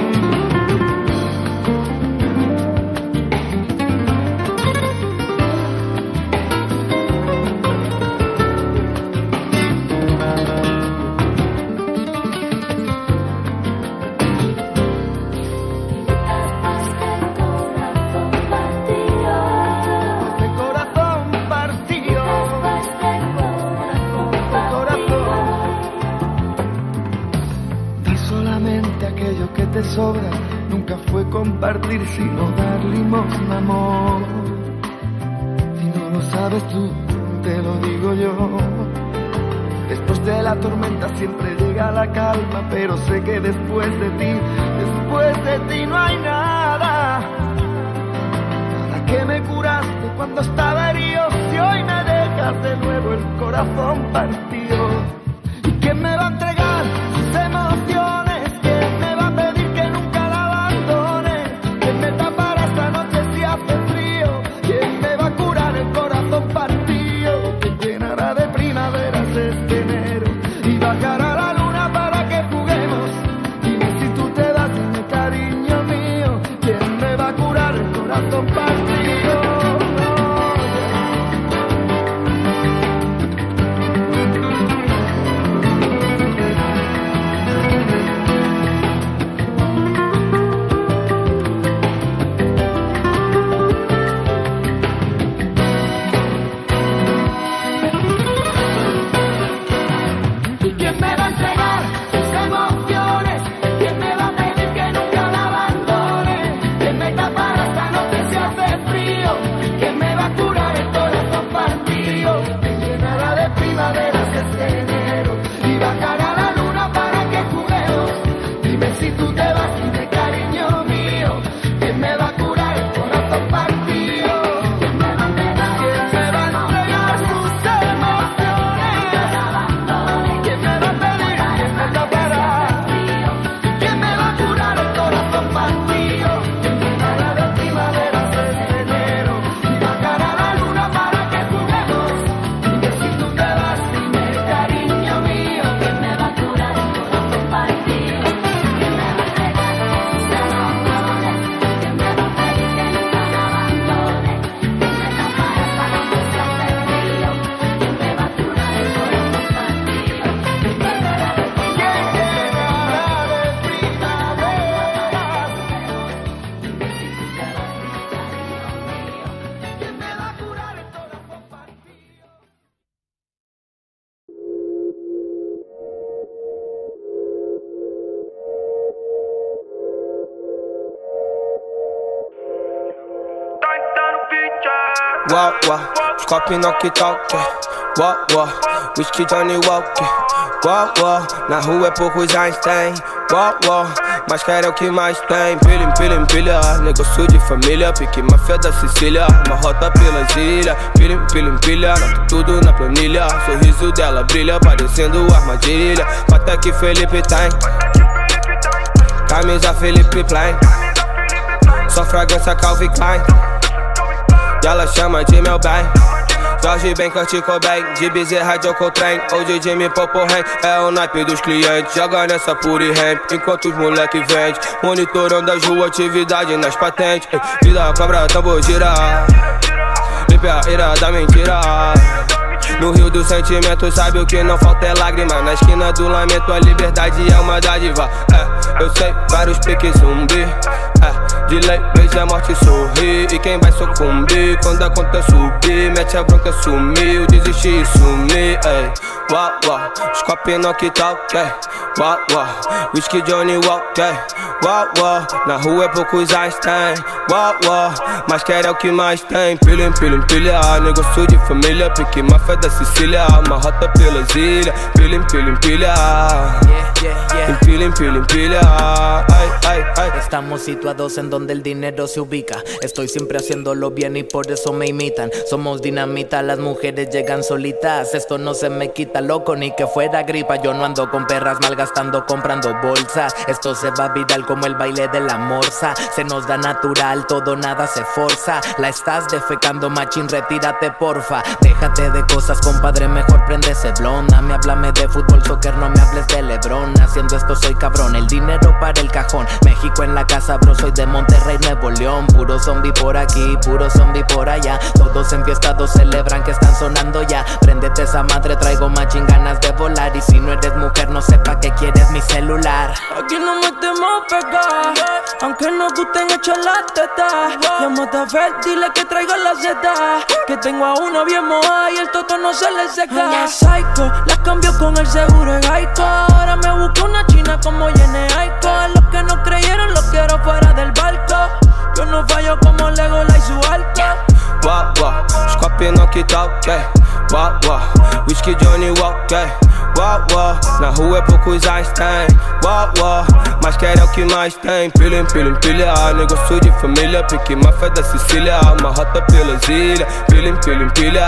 Te sobra, nunca fue compartir sino dar limosna, amor. Si no lo sabes tú, te lo digo yo. Después de la tormenta siempre llega la calma, pero sé que después de ti, después de ti no hay nada. ¿Para qué me curaste cuando estaba herido si hoy me dejas de nuevo el corazón partido? ¿Y quién me va a entregar sus emociones? Uau, uau, os copinhos que toquem. Uau, uau, whisky Johnny Walker. Uau, uau, na rua é poucos Einstein. Uau, uau, mas quer é o que mais tem. Pilha, pilha, pilha, negócio de família. Pique máfia da Sicília, uma rota pelas ilhas. Pilha, pilha, pilha, tudo na planilha. Sorriso dela brilha, parecendo armadilha. Bota que Felipe tem, camisa Felipe Klein, só fragrância Calvin Klein. E ela chama de meu bem. Jorge Ben, Kurt Cobain, de Bezerra de Ocotrem, ou de Jimmy Poporren. É o naipe dos clientes, joga nessa pura e ramp, enquanto os moleque vende, monitorando as ruas, atividade nas patentes. Ei, vida cobra, tambor gira, limpe a ira da mentira. No rio do sentimento, sabe o que não falta é lágrima. Na esquina do lamento, a liberdade é uma dádiva. É, eu sei, vários piques zumbi. É, de lei, veja a morte sorrir. E quem vai sucumbir quando a conta subir? Mete a bronca, sumiu, desistir e sumir. Ei, uau, uau, os copinhos que toquem. Uau, uau, whisky Johnny Walker. Uau, uau, na rua é poucos Einstein. Uau, uau, mas quer é o que mais tem. Pilha, pilha, pilha, negócio de família. Pique máfia da Sicília, uma rota pelas ilhas. Pilha, pilha, pilha, pilha, pilha, pilha. Ay, ay, ay. Estamos situados en donde el dinero se ubica. Estoy siempre haciéndolo bien y por eso me imitan. Somos dinamita, las mujeres llegan solitas. Esto no se me quita, loco, ni que fuera gripa. Yo no ando con perras malgastando comprando bolsas. Esto se va viral como el baile de la morsa. Se nos da natural, todo nada se forza. La estás defecando, machín, retírate porfa. Déjate de cosas, compadre, mejor prende ese blonda. Me háblame de fútbol, soccer, no me hables de Lebron. Haciendo esto soy cabrón, el dinero para el cajón. México en la casa, bro, soy de Monterrey, Nuevo León. Puro zombie por aquí, puro zombie por allá. Todos enfiestados celebran que están sonando ya. Préndete esa madre, traigo machín ganas de volar. Y si no eres mujer, no sepa que quieres mi celular. Aquí no metemos pegar, aunque nos gusten echar la teta. Llámate a Fer, dile que traiga la zeta. Que tengo a una bien mojada y el toto no se le seca. Ella es psycho, la cambio con el seguro de Gaico. Ahora me busco una china como Jenny Aiko. A los que no creyeron los quiero fuera del barco. Yo no fallo como Legolas y su arco. Uau, uau, os copinhos que toquem. Uau, uau, whisky Johnny Walker. Uau, uau, na rua é poucos Einstein. Uau, uau, mas quer é o que mais tem. Pilha, pilha, pilha, negócio de família. Pique máfia da Sicília, uma rota pelas ilhas. Pilha, pilha, pilha,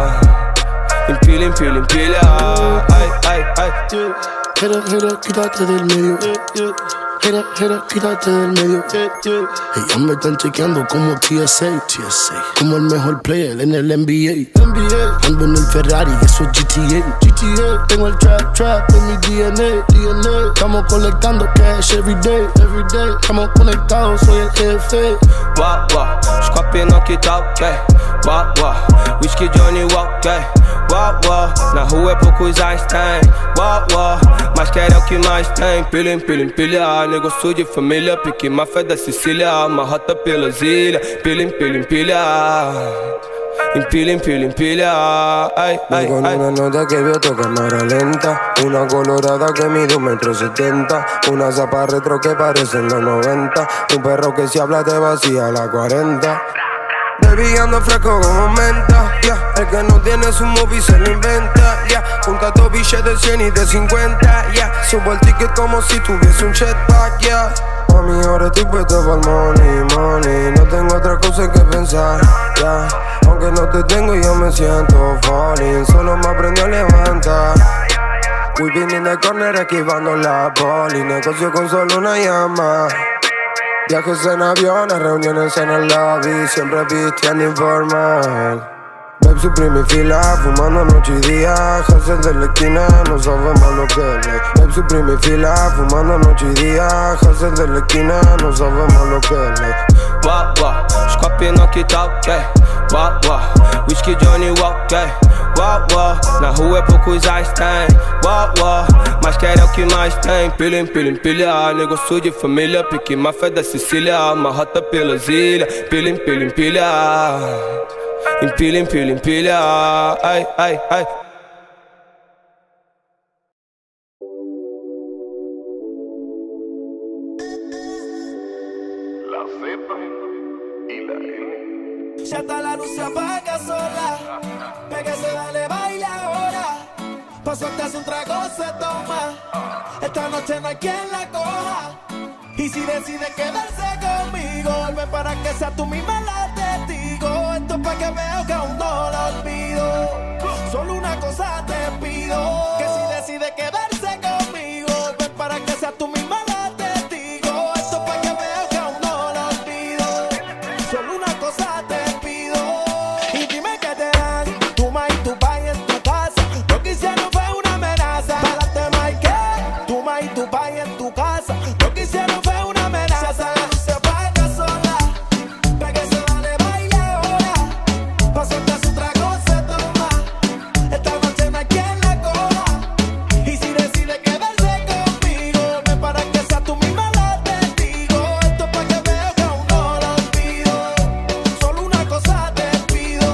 pilha, pilha, pilha. Ay, ay, ay. Gira, gira, quítate del medio. Gira, gira, quítate del medio. Ellas me están chequeando como T S A, T S A, como el mejor player en el N B A. N B A. Ando en el Ferrari, eso es G T A. G T A. Tengo el trap, trap en mi D N A. D N A. Estamos colectando cash every day, every day. Estamos conectados, soy el jefe. Uau, uau, os copinhos que toquem. Uau, uau, whisky Johnny Walker. Uau, uau, na rua é poucos Einstein. Uau, uau, mas quer é o que mais tem. Pilha, pilha, pilha, negócio de família. Pique máfia da Sicília, uma rota pelas ilhas. Pilha, pilha, pilha, empilha, empilha, empilha. Ay, ay, con ay. Una nota que veo toca cámara lenta. Una colorada que mide un metro setenta. Una zapa retro que parece en los noventa. Un perro que si habla te vacía la cuarenta. Baby ando fresco como menta, yeah. El que no tiene su movie se lo inventa, yeah. Junta dos billetes de cien y de cincuenta, yeah. Subo el ticket como si tuviese un jetpack, yeah. Mami, ahora estoy puesto pa'l money, money. No tengo otra cosa que pensar, yeah. Aunque no te tengo yo me siento falling. Solo me aprendí a levantar. Voy bien in the corner esquivando la poli. Negocio con solo una llama. Viajes en aviones, reuniones en el lobby. Siempre vistiendo informal. Babe Supreme y fila, fumando noche y día. Hassel de la esquina, no sabemos lo que es. Babe Supreme y fila, fumando noche y día. Hassel de la esquina, no sabemos lo que es. Uau, uau, os copinhos que toquem. Uau, uau, whisky Johnny Walker. Uau, uau, na rua é poucos Einstein. Uau, uau, mas quer é o que mais tem. Pilha, pilha, pilha, negócio de família. Pique máfia da Sicília, uma rota pelas ilhas. Pilha, pilha, pilha, empilha, empilha, empilha. Ay, ay, ay. La Z y la N. Ya está la luz se apaga sola. Pégase, dale, baila ahora. Pa' soltarse un trago se toma. Esta noche no hay quien la coja. Y si decide quedarse conmigo, ven para que sea tú misma la testigo. Esto es pa' que veo que aún no la olvido. Solo una cosa te pido, que si decide quedarse conmigo, ven para que sea tú misma la testigo. Esto es pa' que veo que aún no la olvido. Solo una cosa te pido. Y dime que te dan tu ma y tu pa en tu casa. Lo que hicieron fue una amenaza. Párate, Mike, tu ma y tu pa en tu casa. Lo que hicieron fue una amenaza. La luz se apaga sola. Pégase, dale, baila ahora. Pa' soltarse un trago se toma. Esta noche no hay quien la coja. Y si decide quedarse conmigo, ven para que sea tú misma la testigo. Esto es pa' que veo que aún no la olvido. Solo una cosa te pido.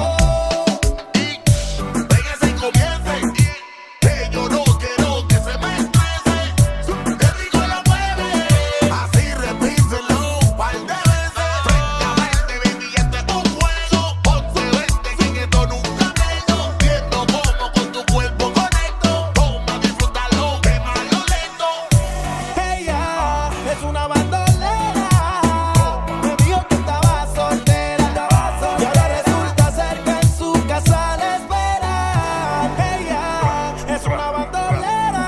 Pégase y comience. Que yo no quiero que se me estrese. Qué rico lo mueve. Así repínselo un par de veces. Francamente, baby, este es un juego. Ponte vente que en esto nunca menos. Viendo cómo con tu cuerpo conecto. Toma, disfrútalo, quémalo lento. Ella es una bandolera. Me dijo que estaba soltera. Y ahora resulta ser que en su casa la esperan. Ella es una bandolera.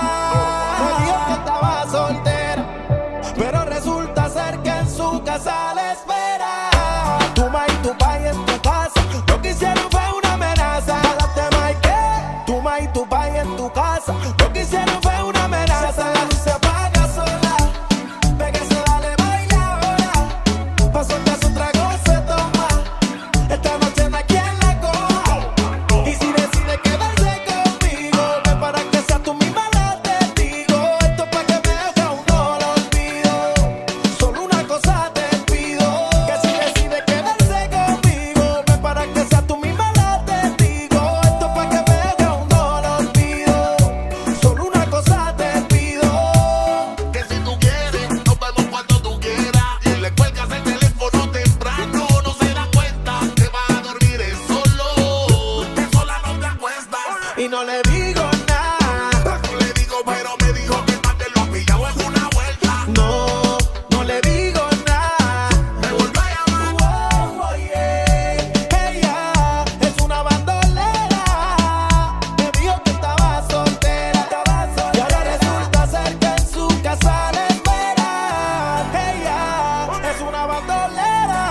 Me dijo que estaba soltera. Pero resulta ser que en su casa la esperan. Tu ma y tu pa en tu casa. Lo que hicieron fue una amenaza. Párate, Mike, tu ma y tu pa en tu casa. Lo que hicieron fue una amenaza. La luz se apaga sola. Pégase, dale, baila ahora. Pa' soltarse un trago se toma. Esta noche no hay quien la coja. Y si decide quedarse conmigo, ven para que sea tú misma la testigo. Esto es pa' que veo que aún no la olvido. Solo una cosa te pido, que si decide quedarse conmigo, ven para que sea tú misma la testigo. Esto es pa' que veo que aún no la olvido. Solo una cosa te pido. Que si tú quieres, nos vemos cuando tú quieras. Y le cuelgas el teléfono temprano. No se da cuenta que vas a dormir es solo. Que sola no te acuestas. Y no le digo nada. No le digo, pero me dijo que el te lo ha pillado en una vuelta. No, no le digo nada. Me volvió a llamar. Oh, oh, yeah. Ella es una bandolera. Me dijo que estaba soltera. Y ahora resulta ser que en su casa la esperan. Ella es una bandolera.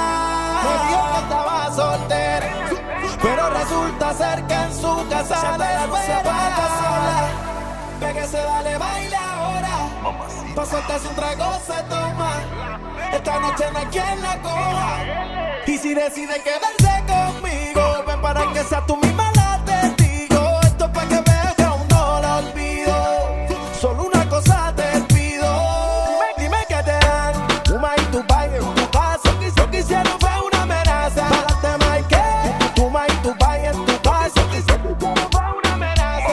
Me dijo que estaba soltera. Pero resulta ser que en su casa la esperan. Pégase, dale, baila ahora. Pa' soltarse un trago se toma. Esta noche no hay quien la coja. Y si decide quedarse conmigo, ven para que sea tú misma la testigo. Esto es pa' que veo que aún no la olvido. Solo una cosa te pido. Dime que te dan tu ma y tu pa en tu casa. Lo que hicieron fue una amenaza. Párate, Mike, tu ma y tu pa en tu casa. Lo que hicieron fue una amenaza.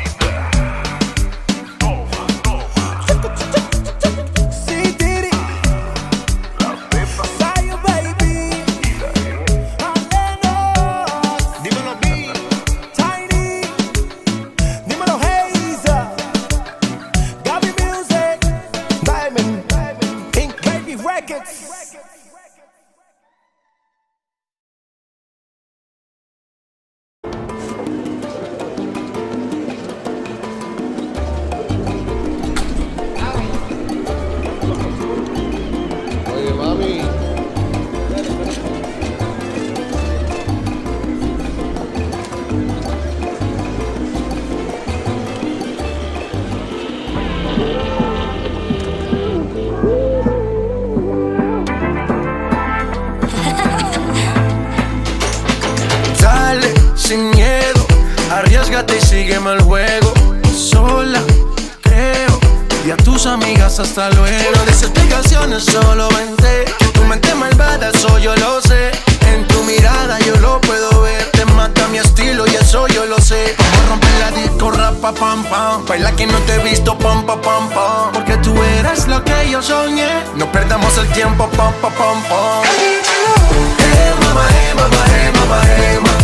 Sí, Tiri. Zion, baby. Alenos. Dímelo, B. Tiny. Dímelo, Haze. Gaby Music. Diamond. Pink Baby Records. Oye, mami. Dale, sin miedo, arriésgate y sígueme el juego. Sola, creo, y a tus amigas hasta luego. No des explicaciones, solo vente. Que tu mente malvada, eso yo lo sé. En tu mirada yo lo puedo ver. Te mata mi estilo y eso yo lo sé. Vamos a romper la disco, rapa, pam, pam. Baila que no te he visto, pam, pam, pam, pam. Porque tú eres lo que yo soñé. No perdamos el tiempo, pam, pam, pam, pam. Eh, mamá, eh, mamá, eh, mamá, eh, mamá.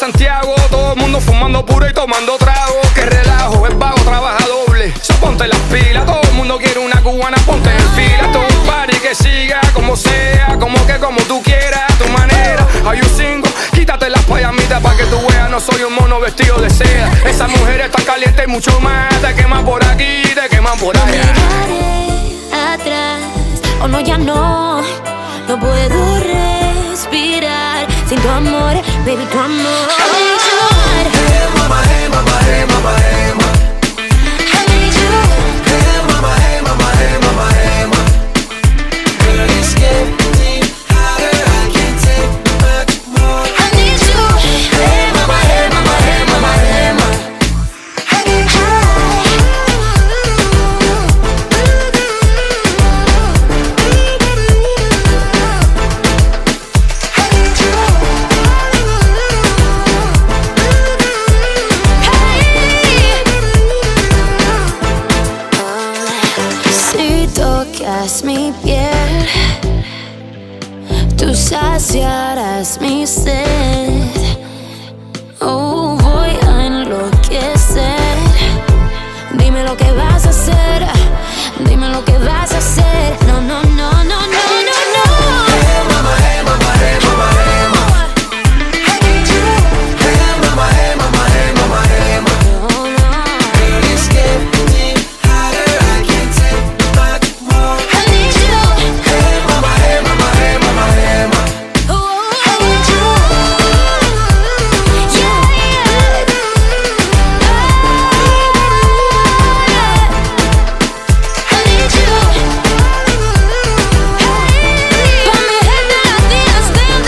Santiago, todo el mundo fumando puro y tomando trago. Que relajo, es vago, trabaja doble. So ponte las pilas, todo el mundo quiere una cubana, ponte en fila. Todo un party que siga como sea, como que como tú quieras, a tu manera. Hay un cinco, quítate las payamitas pa' que tú veas, no soy un mono vestido de seda. Esa mujer está caliente y mucho más, te queman por aquí, te queman por allá. Miraré atrás, o no, ya no, no puedo respirar sin tu amor, baby, tu amor. Hey mama, hey mama, hey mama, hey mama. Hey mama, hey mama, hey mama, hey mama. Girl, it's getting hotter, I can't take much more. I need you. Hey mama, hey mama, hey mama, hey mama. Si tocas mi piel, tú saciarás mi sed. Oh, voy a enloquecer. Dime lo que vas a hacer, dime lo que vas a hacer. No, no, no, no, no, no, no. Hey mama, hey mama, hey mama, hey mama. Hey mama, hey mama, hey mama, hey mama. Girl, it's getting hotter, I can't take much more. I need you. Hey mama, hey mama, hey mama, hey mama. I need you. Yeah, yeah. I need you. Pa' mi gente latina, stand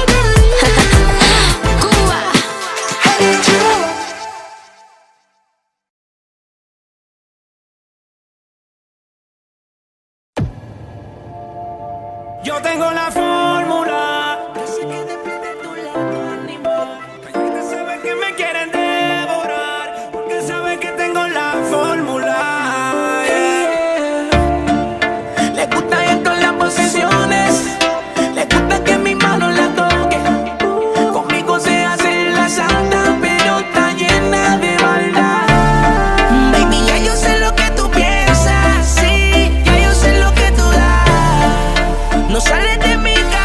up. Cuba. I need you. Yo tengo la fórmula. Yo sé que después de tu lado animal, calladita sabe que me quieren devorar, porque sabe que tengo la fórmula. Yeah. Le gusta ir con las posiciones, le gusta que mi mano la toque. Conmigo se hace la santa, pero está llena de maldad. Baby, ya yo sé lo que tú piensas, sí, ya yo sé lo que tú das. No sales de mi casa.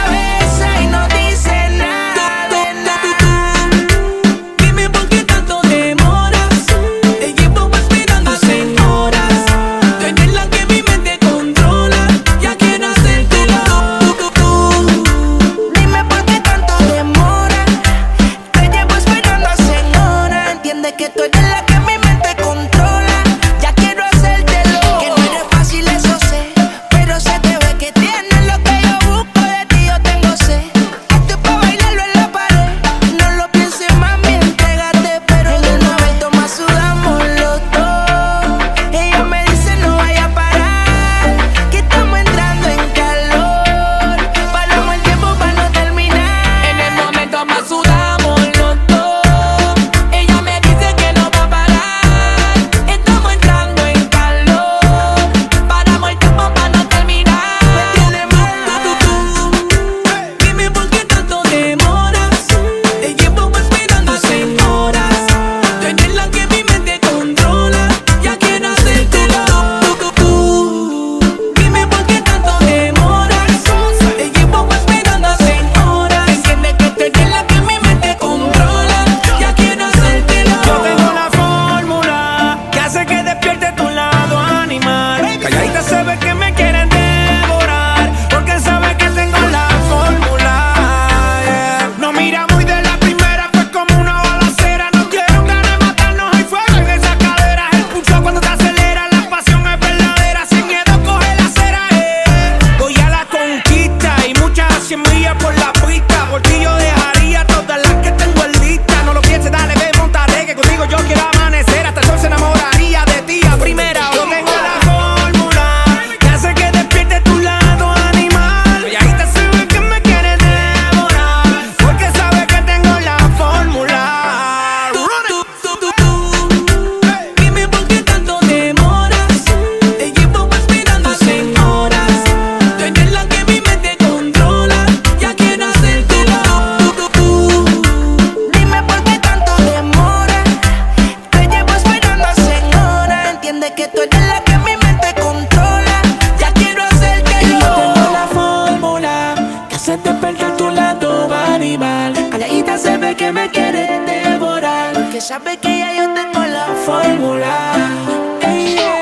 sabe que ya yo tengo la fórmula. Ey, yeah.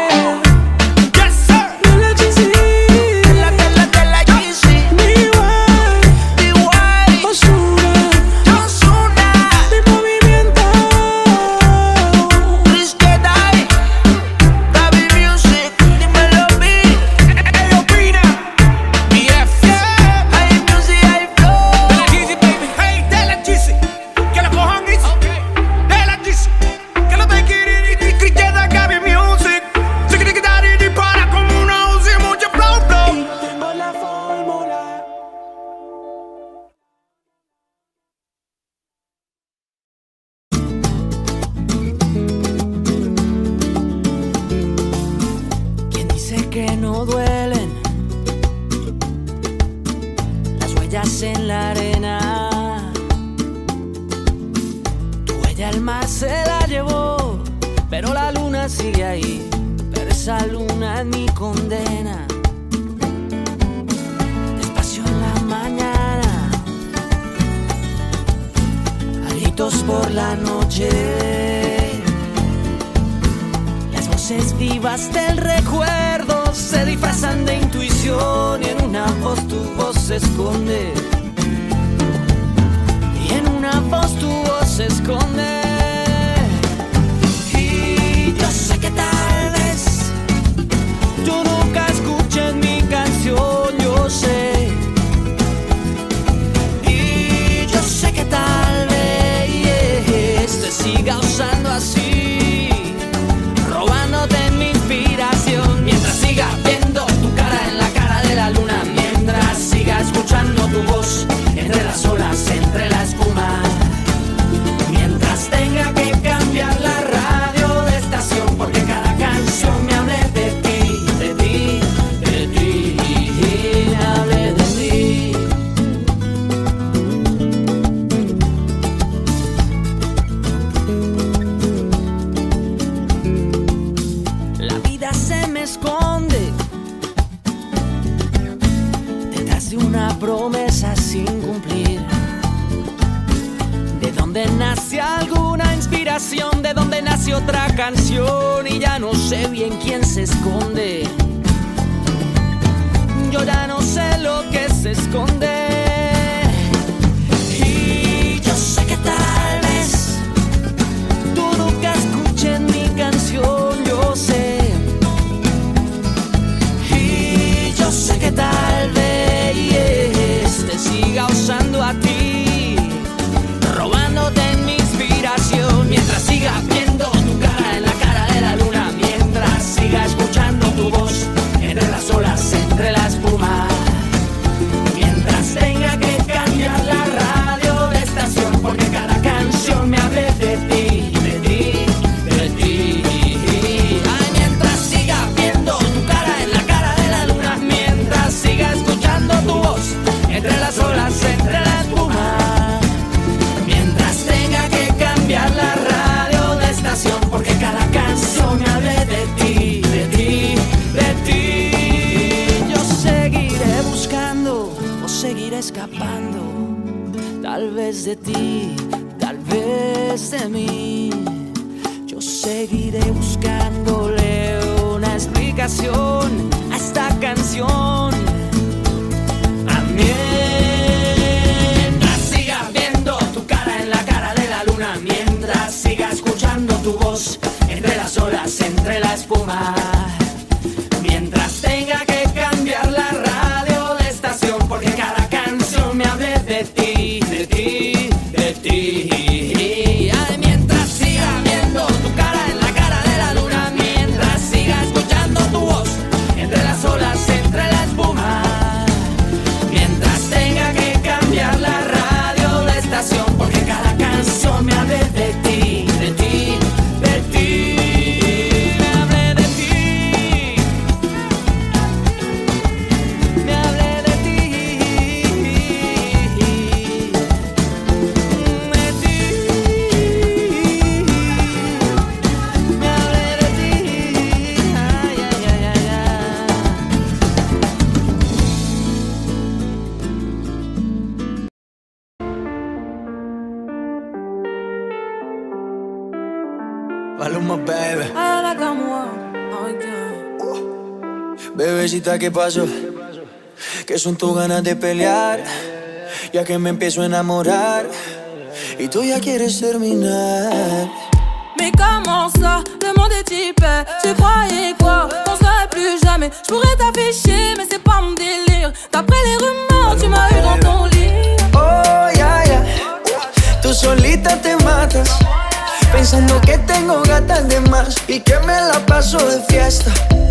Que no duelen las huellas en la arena. Tu huella el mar se la llevó, pero la luna sigue ahí. Pero esa luna es mi condena. Despacio en la mañana, gritos por la noche. Voces vivas del recuerdo se disfrazan de intuición y en una voz tu voz se esconde. Y en una voz tu voz se esconde. Y yo sé que tal vez tú nunca escuches mi canción, yo sé. Y yo sé que tal vez te siga usando así, robándote mi inspiración. Mientras siga viendo tu cara en la cara de la luna, mientras siga escuchando tu voz entre las olas, entre la espuma, mientras tenga que cambiar la radio de estación, porque cada canción me hable de ti, de ti, de ti, me hable de ti. La vida se me esconde detrás de una promesa sin cumplir. De donde nace alguna inspiración, de donde nace otra canción, y ya no sé bien quién se esconde. Yo ya no sé lo que se esconde. Y yo sé que tal vez tú nunca escuches mi canción, yo sé. Y yo sé que tal vez te siga usando a ti, robándote mi inspiración. Mientras siga viendo tu cara en la cara de la luna, mientras siga escuchando tu voz entre las olas, entre la espuma, mientras tenga que cambiar la radio de estación, porque cada canción me hable de ti, de ti, de ti. Ay, mientras siga viendo tu cara en la cara de la luna, mientras siga escuchando tu voz entre las olas, entre la espuma, mientras tenga que cambiar la radio de estación, porque cada canción me hable de ti, de ti, de ti. Yo seguiré buscando o seguiré escapando, tal vez de ti, tal vez de mí. Yo seguiré buscándole una explicación a esta canción. Mientras siga viendo tu cara en la cara de la luna, mientras siga escuchando tu voz entre las olas, entre la espuma, mientras tenga que cambiar la radio de estación, porque cada canción me hable de ti, de ti, de ti. Ay, mientras siga viendo tu cara en la cara de la luna, mientras siga escuchando tu voz entre las olas, entre la espuma, mientras tenga que cambiar la radio de estación, porque cada canción me hable de ti, de ti, de ti. Maluma, baby. Ay, la cama. Ay, Bebecita, ¿qué pasó? ¿Qué son tus ganas de pelear? Ya que me empiezo a enamorar y tú ya quieres terminar. Mais comment ça, le monde est hyper. Tu croyais quoi, qu'on serait plus jamais. Je pourrais t'afficher, mais c'est pas mon délire. D'après les rumeurs, tu m'as eu dans ton lit. Oh, ya, ya. Tú solita te matas, pensando que tengo gatas de más y que me la paso de fiesta.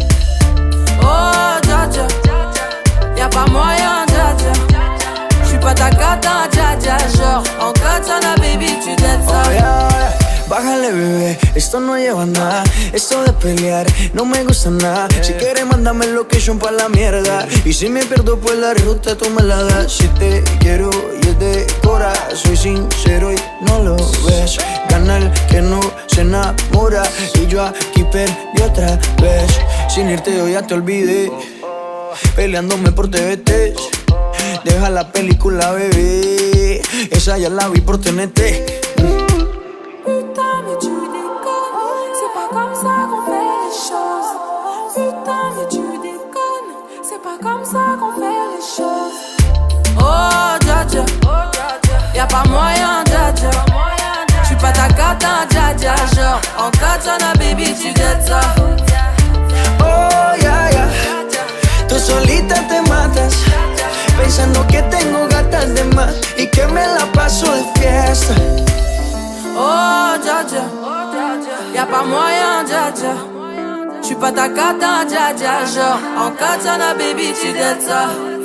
Oh, dja dja, y'a pas moyen, dja dja. J'suis pas ta cata, dja dja. Genre, en katana, baby, tu dettes ça. Oh, yeah, yeah. Bájale, bebé, esto no lleva nada. Esto de pelear no me gusta nada. Si quieres, mándame el location pa' la mierda. Y si me pierdo por la ruta, tú me la das. Si te quiero y es de cora, soy sincero y no lo ves. Gana el que no se enamora. Y yo aquí perdí otra vez. Sin irte yo ya te olvidé, peleándome por T V T. Deja la película, bebé, esa ya la vi por T N T. Putain, mais tu déconnes, c'est pas comme ça qu'on fait les choses. Putain, mais tu déconnes, c'est pas comme ça qu'on fait les choses. Oh, dja dja, y'a pas moyen, dja dja. J'suis pas ta cata, dja dja. Genre, en katana, baby, tu dettes ça. Oh, ya, ya. Tú solita te matas, pensando que tengo gatas de más y que me la paso de fiesta. Oh, dja dja, y'a pas moyen, dja dja. J'suis pas ta cata, dja dja. Genre, en katana, baby, tu dettes ça.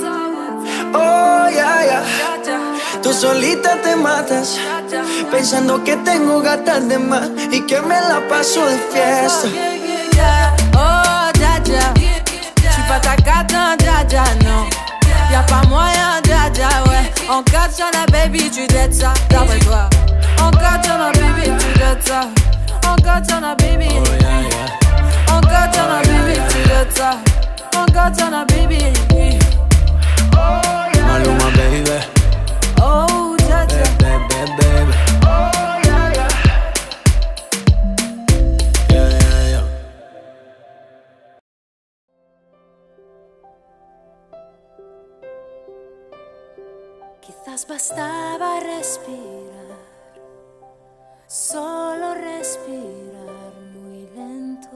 Oh, ya, ya. Tú solita te matas, pensando que tengo gatas de más y que me la paso de fiesta. Oh, dja dja, j'suis pas ta cata, dja dja, non. Y'a pas moyen, dja dja, ouais. En katana, baby, tu dettes ça. D'après toi. En katana, baby, tu dettes ça. En katana, baby. En katana, baby, tu dettes ça. En katana, baby. Maluma, baby. Oh, dja dja. Baby, baby, baby. Oh, yeah, yeah. Yeah, yeah, yeah. Quizás bastaba respirar, solo respirar muy lento.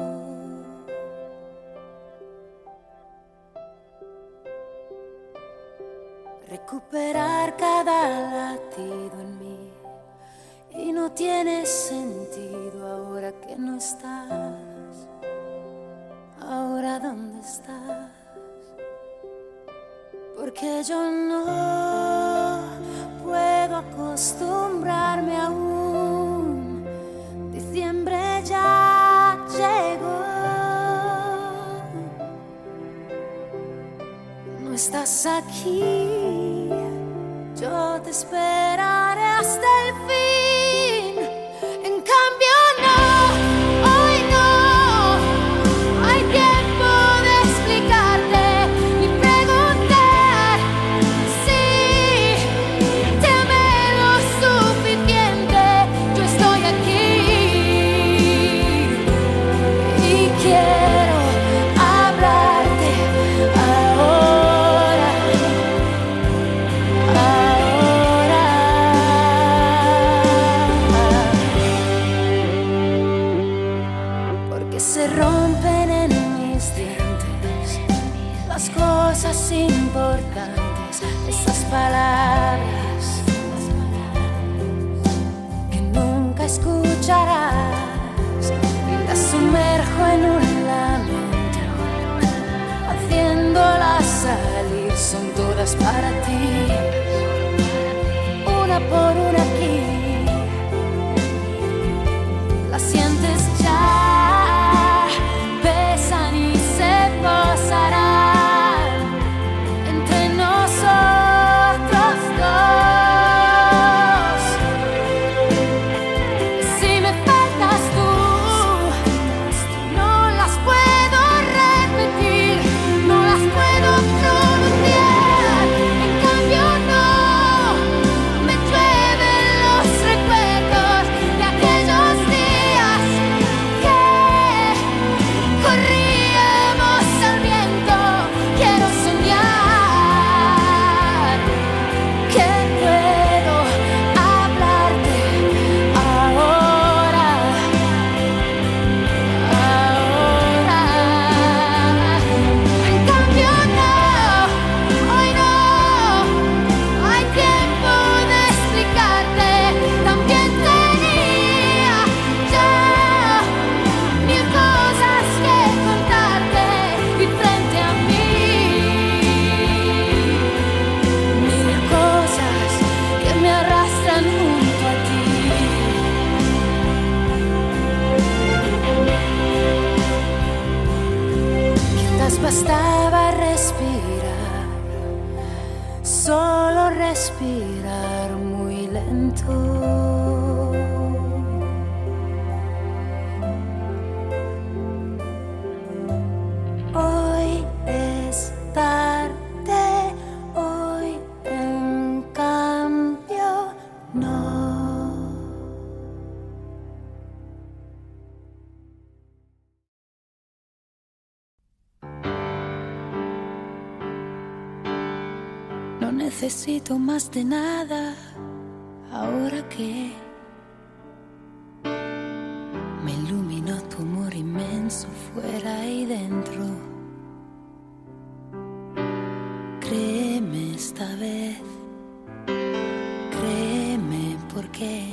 Recuperar cada latido en mí y no tiene sentido ahora que no estás. Ahora ¿dónde estás? Porque yo no puedo acostumbrarme aún. Diciembre ya llegó. No estás aquí, yo te esperaré hasta el fin. En cambio no, hoy no hay tiempo de explicarte ni preguntar si te amé lo suficiente. Yo estoy aquí y quiero hablarte ahora, ahora. Porque se rompen en mis dientes las cosas importantes, esas palabras que nunca escucharás. Y las sumerjo en un lamento, haciéndolas salir, son todas para ti, una por una aquí. Las sientes ya, pesan y se posarán entre nosotros dos. Si me faltas tú, no las puedo repetir, no las puedo pronunciar. En cambio no me llueve Hoy es tarde, hoy en cambio no. No necesito más de nada ahora que me iluminó tu amor inmenso fuera y dentro. Créeme esta vez, créeme porque,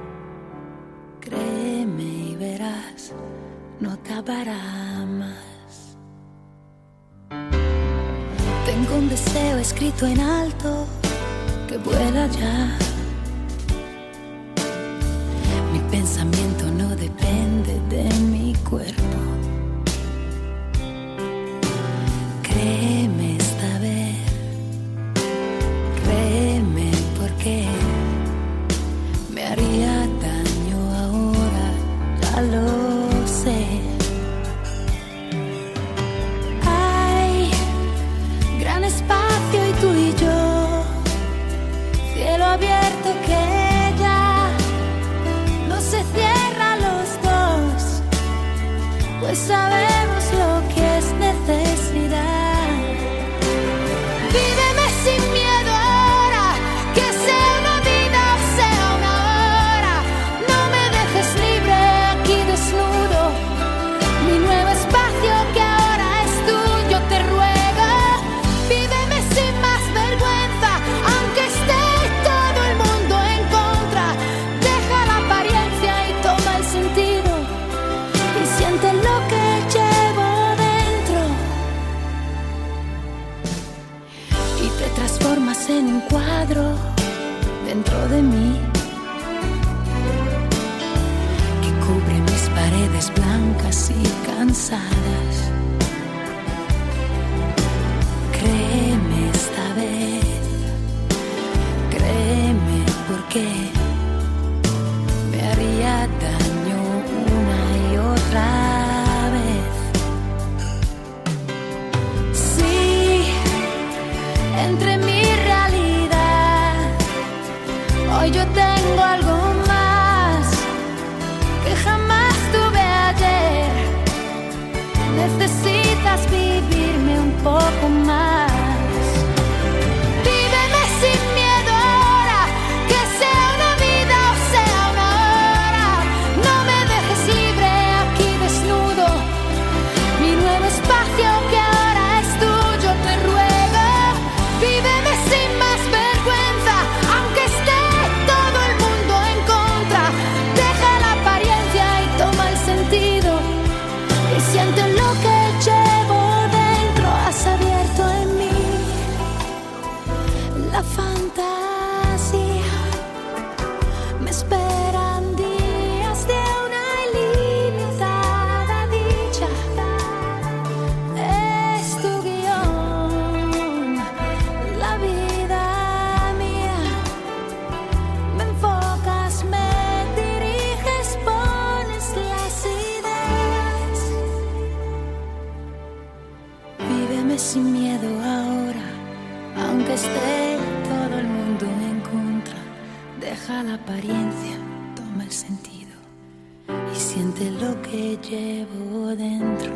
créeme y verás, no acabará más. Tengo un deseo escrito en alto que vuela ya. Mi pensamiento no depende de mi cuerpo. Créeme esta vez, créeme porque me haría daño ahora, ya lo sé. Hay gran espacio y tú y yo, cielo abierto que ya no se cierra a los dos, pues sabemos lo que es necesidad. Víveme sin miedo ahora, que sea una vida o sea una hora. No me dejes libre aquí desnudo, mi nuevo espacio que ahora es tuyo, te ruego. Víveme sin más vergüenza, aunque esté todo el mundo en contra. Deja la apariencia y toma el sentido, y siente lo que llevo dentro. Y te transformas en un cuadro dentro de mí, que cubre mis paredes blancas y cansadas. Créeme esta vez, créeme porque me haría daño una y otra vez. Sí, entre mi realidad, hoy yo tengo algo más que jamás tuve ayer. Necesitas vivirme un poco más. Víveme sin miedo ahora, que sea una vida o sea una hora. No me dejes libre aquí desnudo, mi nuevo espacio que ahora es tuyo, te ruego. Víveme sin más vergüenza, aunque esté todo el mundo en contra. Deja la apariencia y toma el sentido, y siente lo que llevo dentro. Has abierto en mí la fantasía, me esperan días de una ilimitada dicha. Es tu guión, la vida mía. Me enfocas, me diriges, pones las ideas. Víveme sin miedo ahora, aunque esté todo el mundo en contra. Deja la apariencia, toma el sentido, y siente lo que llevo dentro.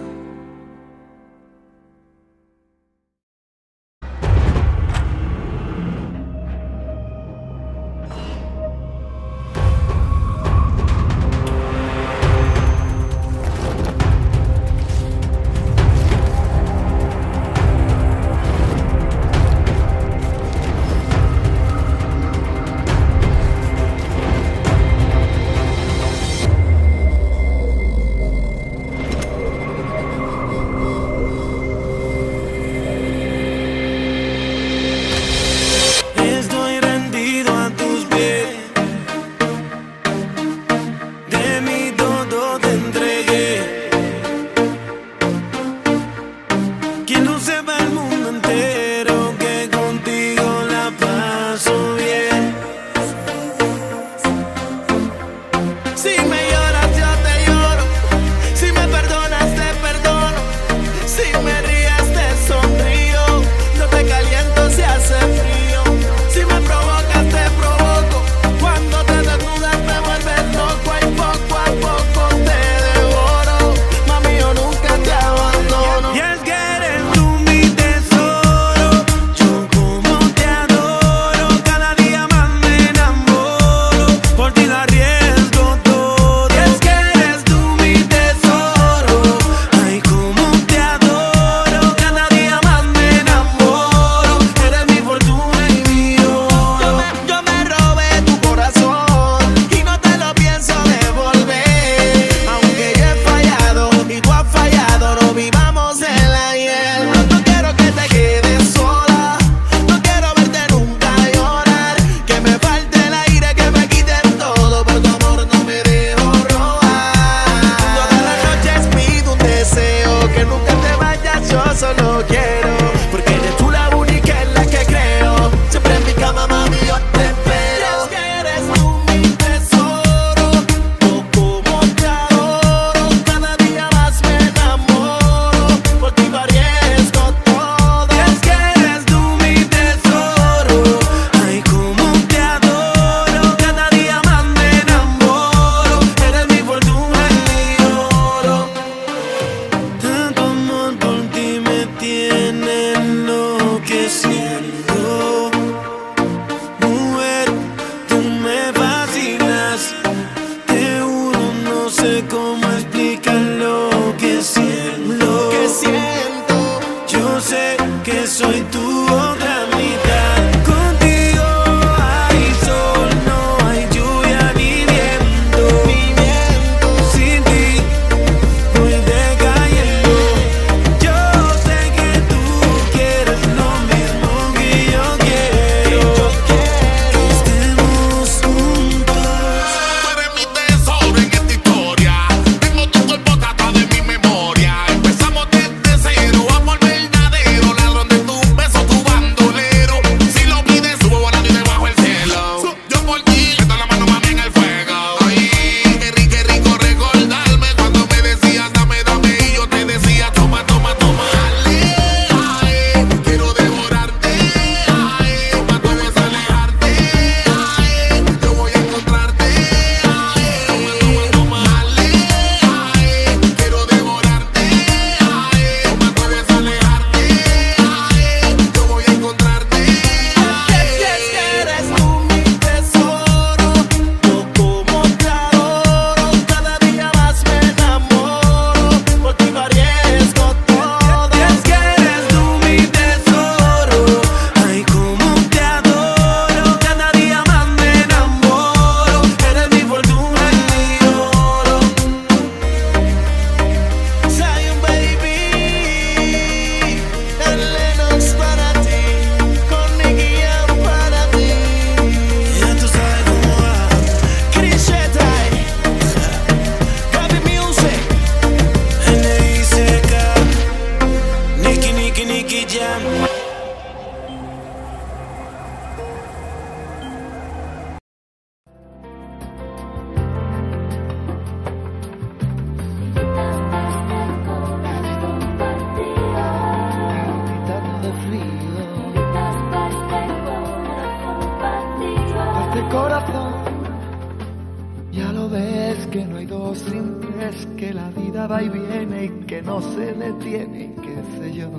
es que no hay dos sin tres, que la vida va y viene y que no se detiene, y qué sé yo.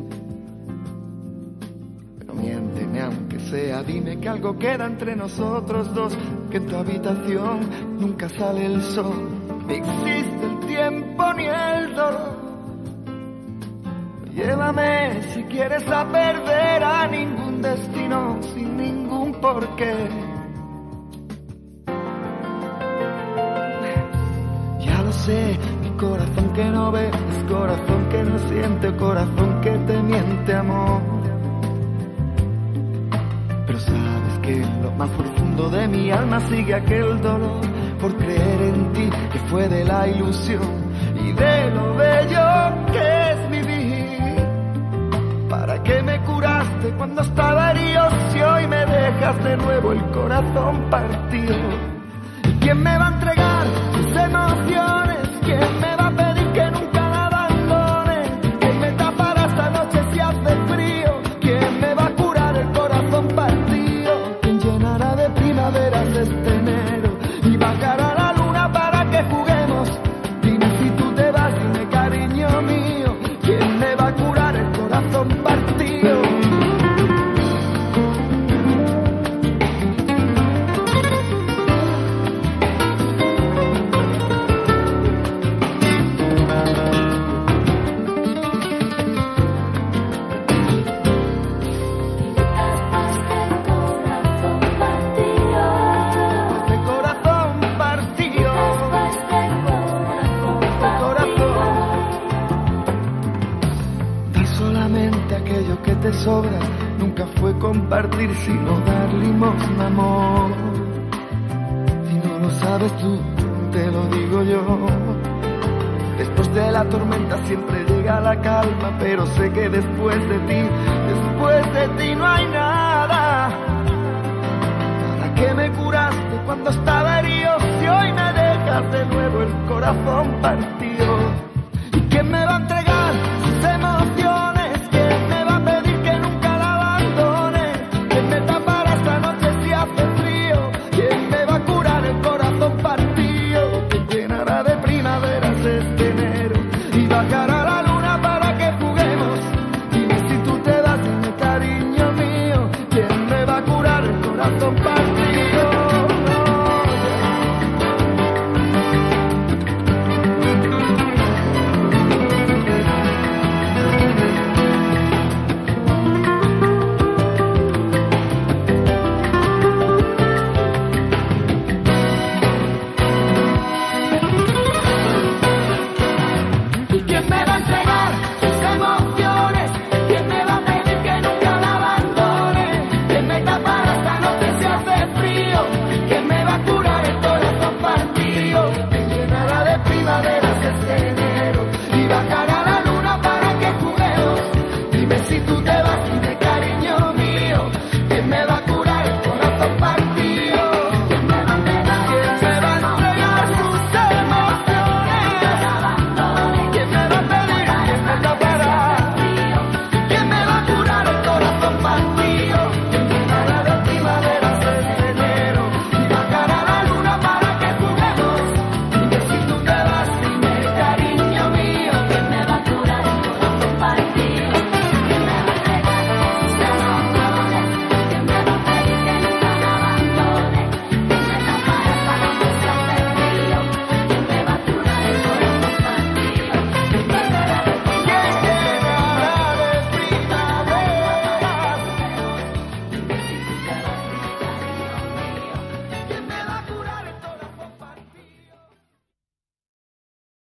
Pero miénteme aunque sea, dime que algo queda entre nosotros dos, que en tu habitación nunca sale el sol, ni existe el tiempo ni el dolor. Llévame si quieres a perder a ningún destino sin ningún porqué. Ya lo sé, mi corazón que no ve es corazón que no siente, corazón que te miente, amor. Pero sabes que en lo más profundo de mi alma sigue aquel dolor por creer en ti, que fue de la ilusión y de lo bello que es vivir. ¿Para qué me curaste cuando estaba herido si hoy me dejas de nuevo el corazón partido? ¿Y quién me va a entregar sus emociones? ¿Quién me va a pedir que nunca la abandone? ¿Quién me tapará esta noche si hace frío? ¿Quién me va a curar el corazón partido? ¿Quién llenará de primaveras este enero y bajará la luna para que juguemos? Dime si tú te vas, dime cariño mío, ¿quién me va a curar el corazón partido? Te sobra, nunca fue compartir sino dar limosna, amor. Si no lo sabes tú, te lo digo yo. Después de la tormenta siempre llega la calma, pero sé que después de ti, después de ti no hay nada. ¿Para qué me curaste cuando estaba herido si hoy me dejas de nuevo el corazón partido?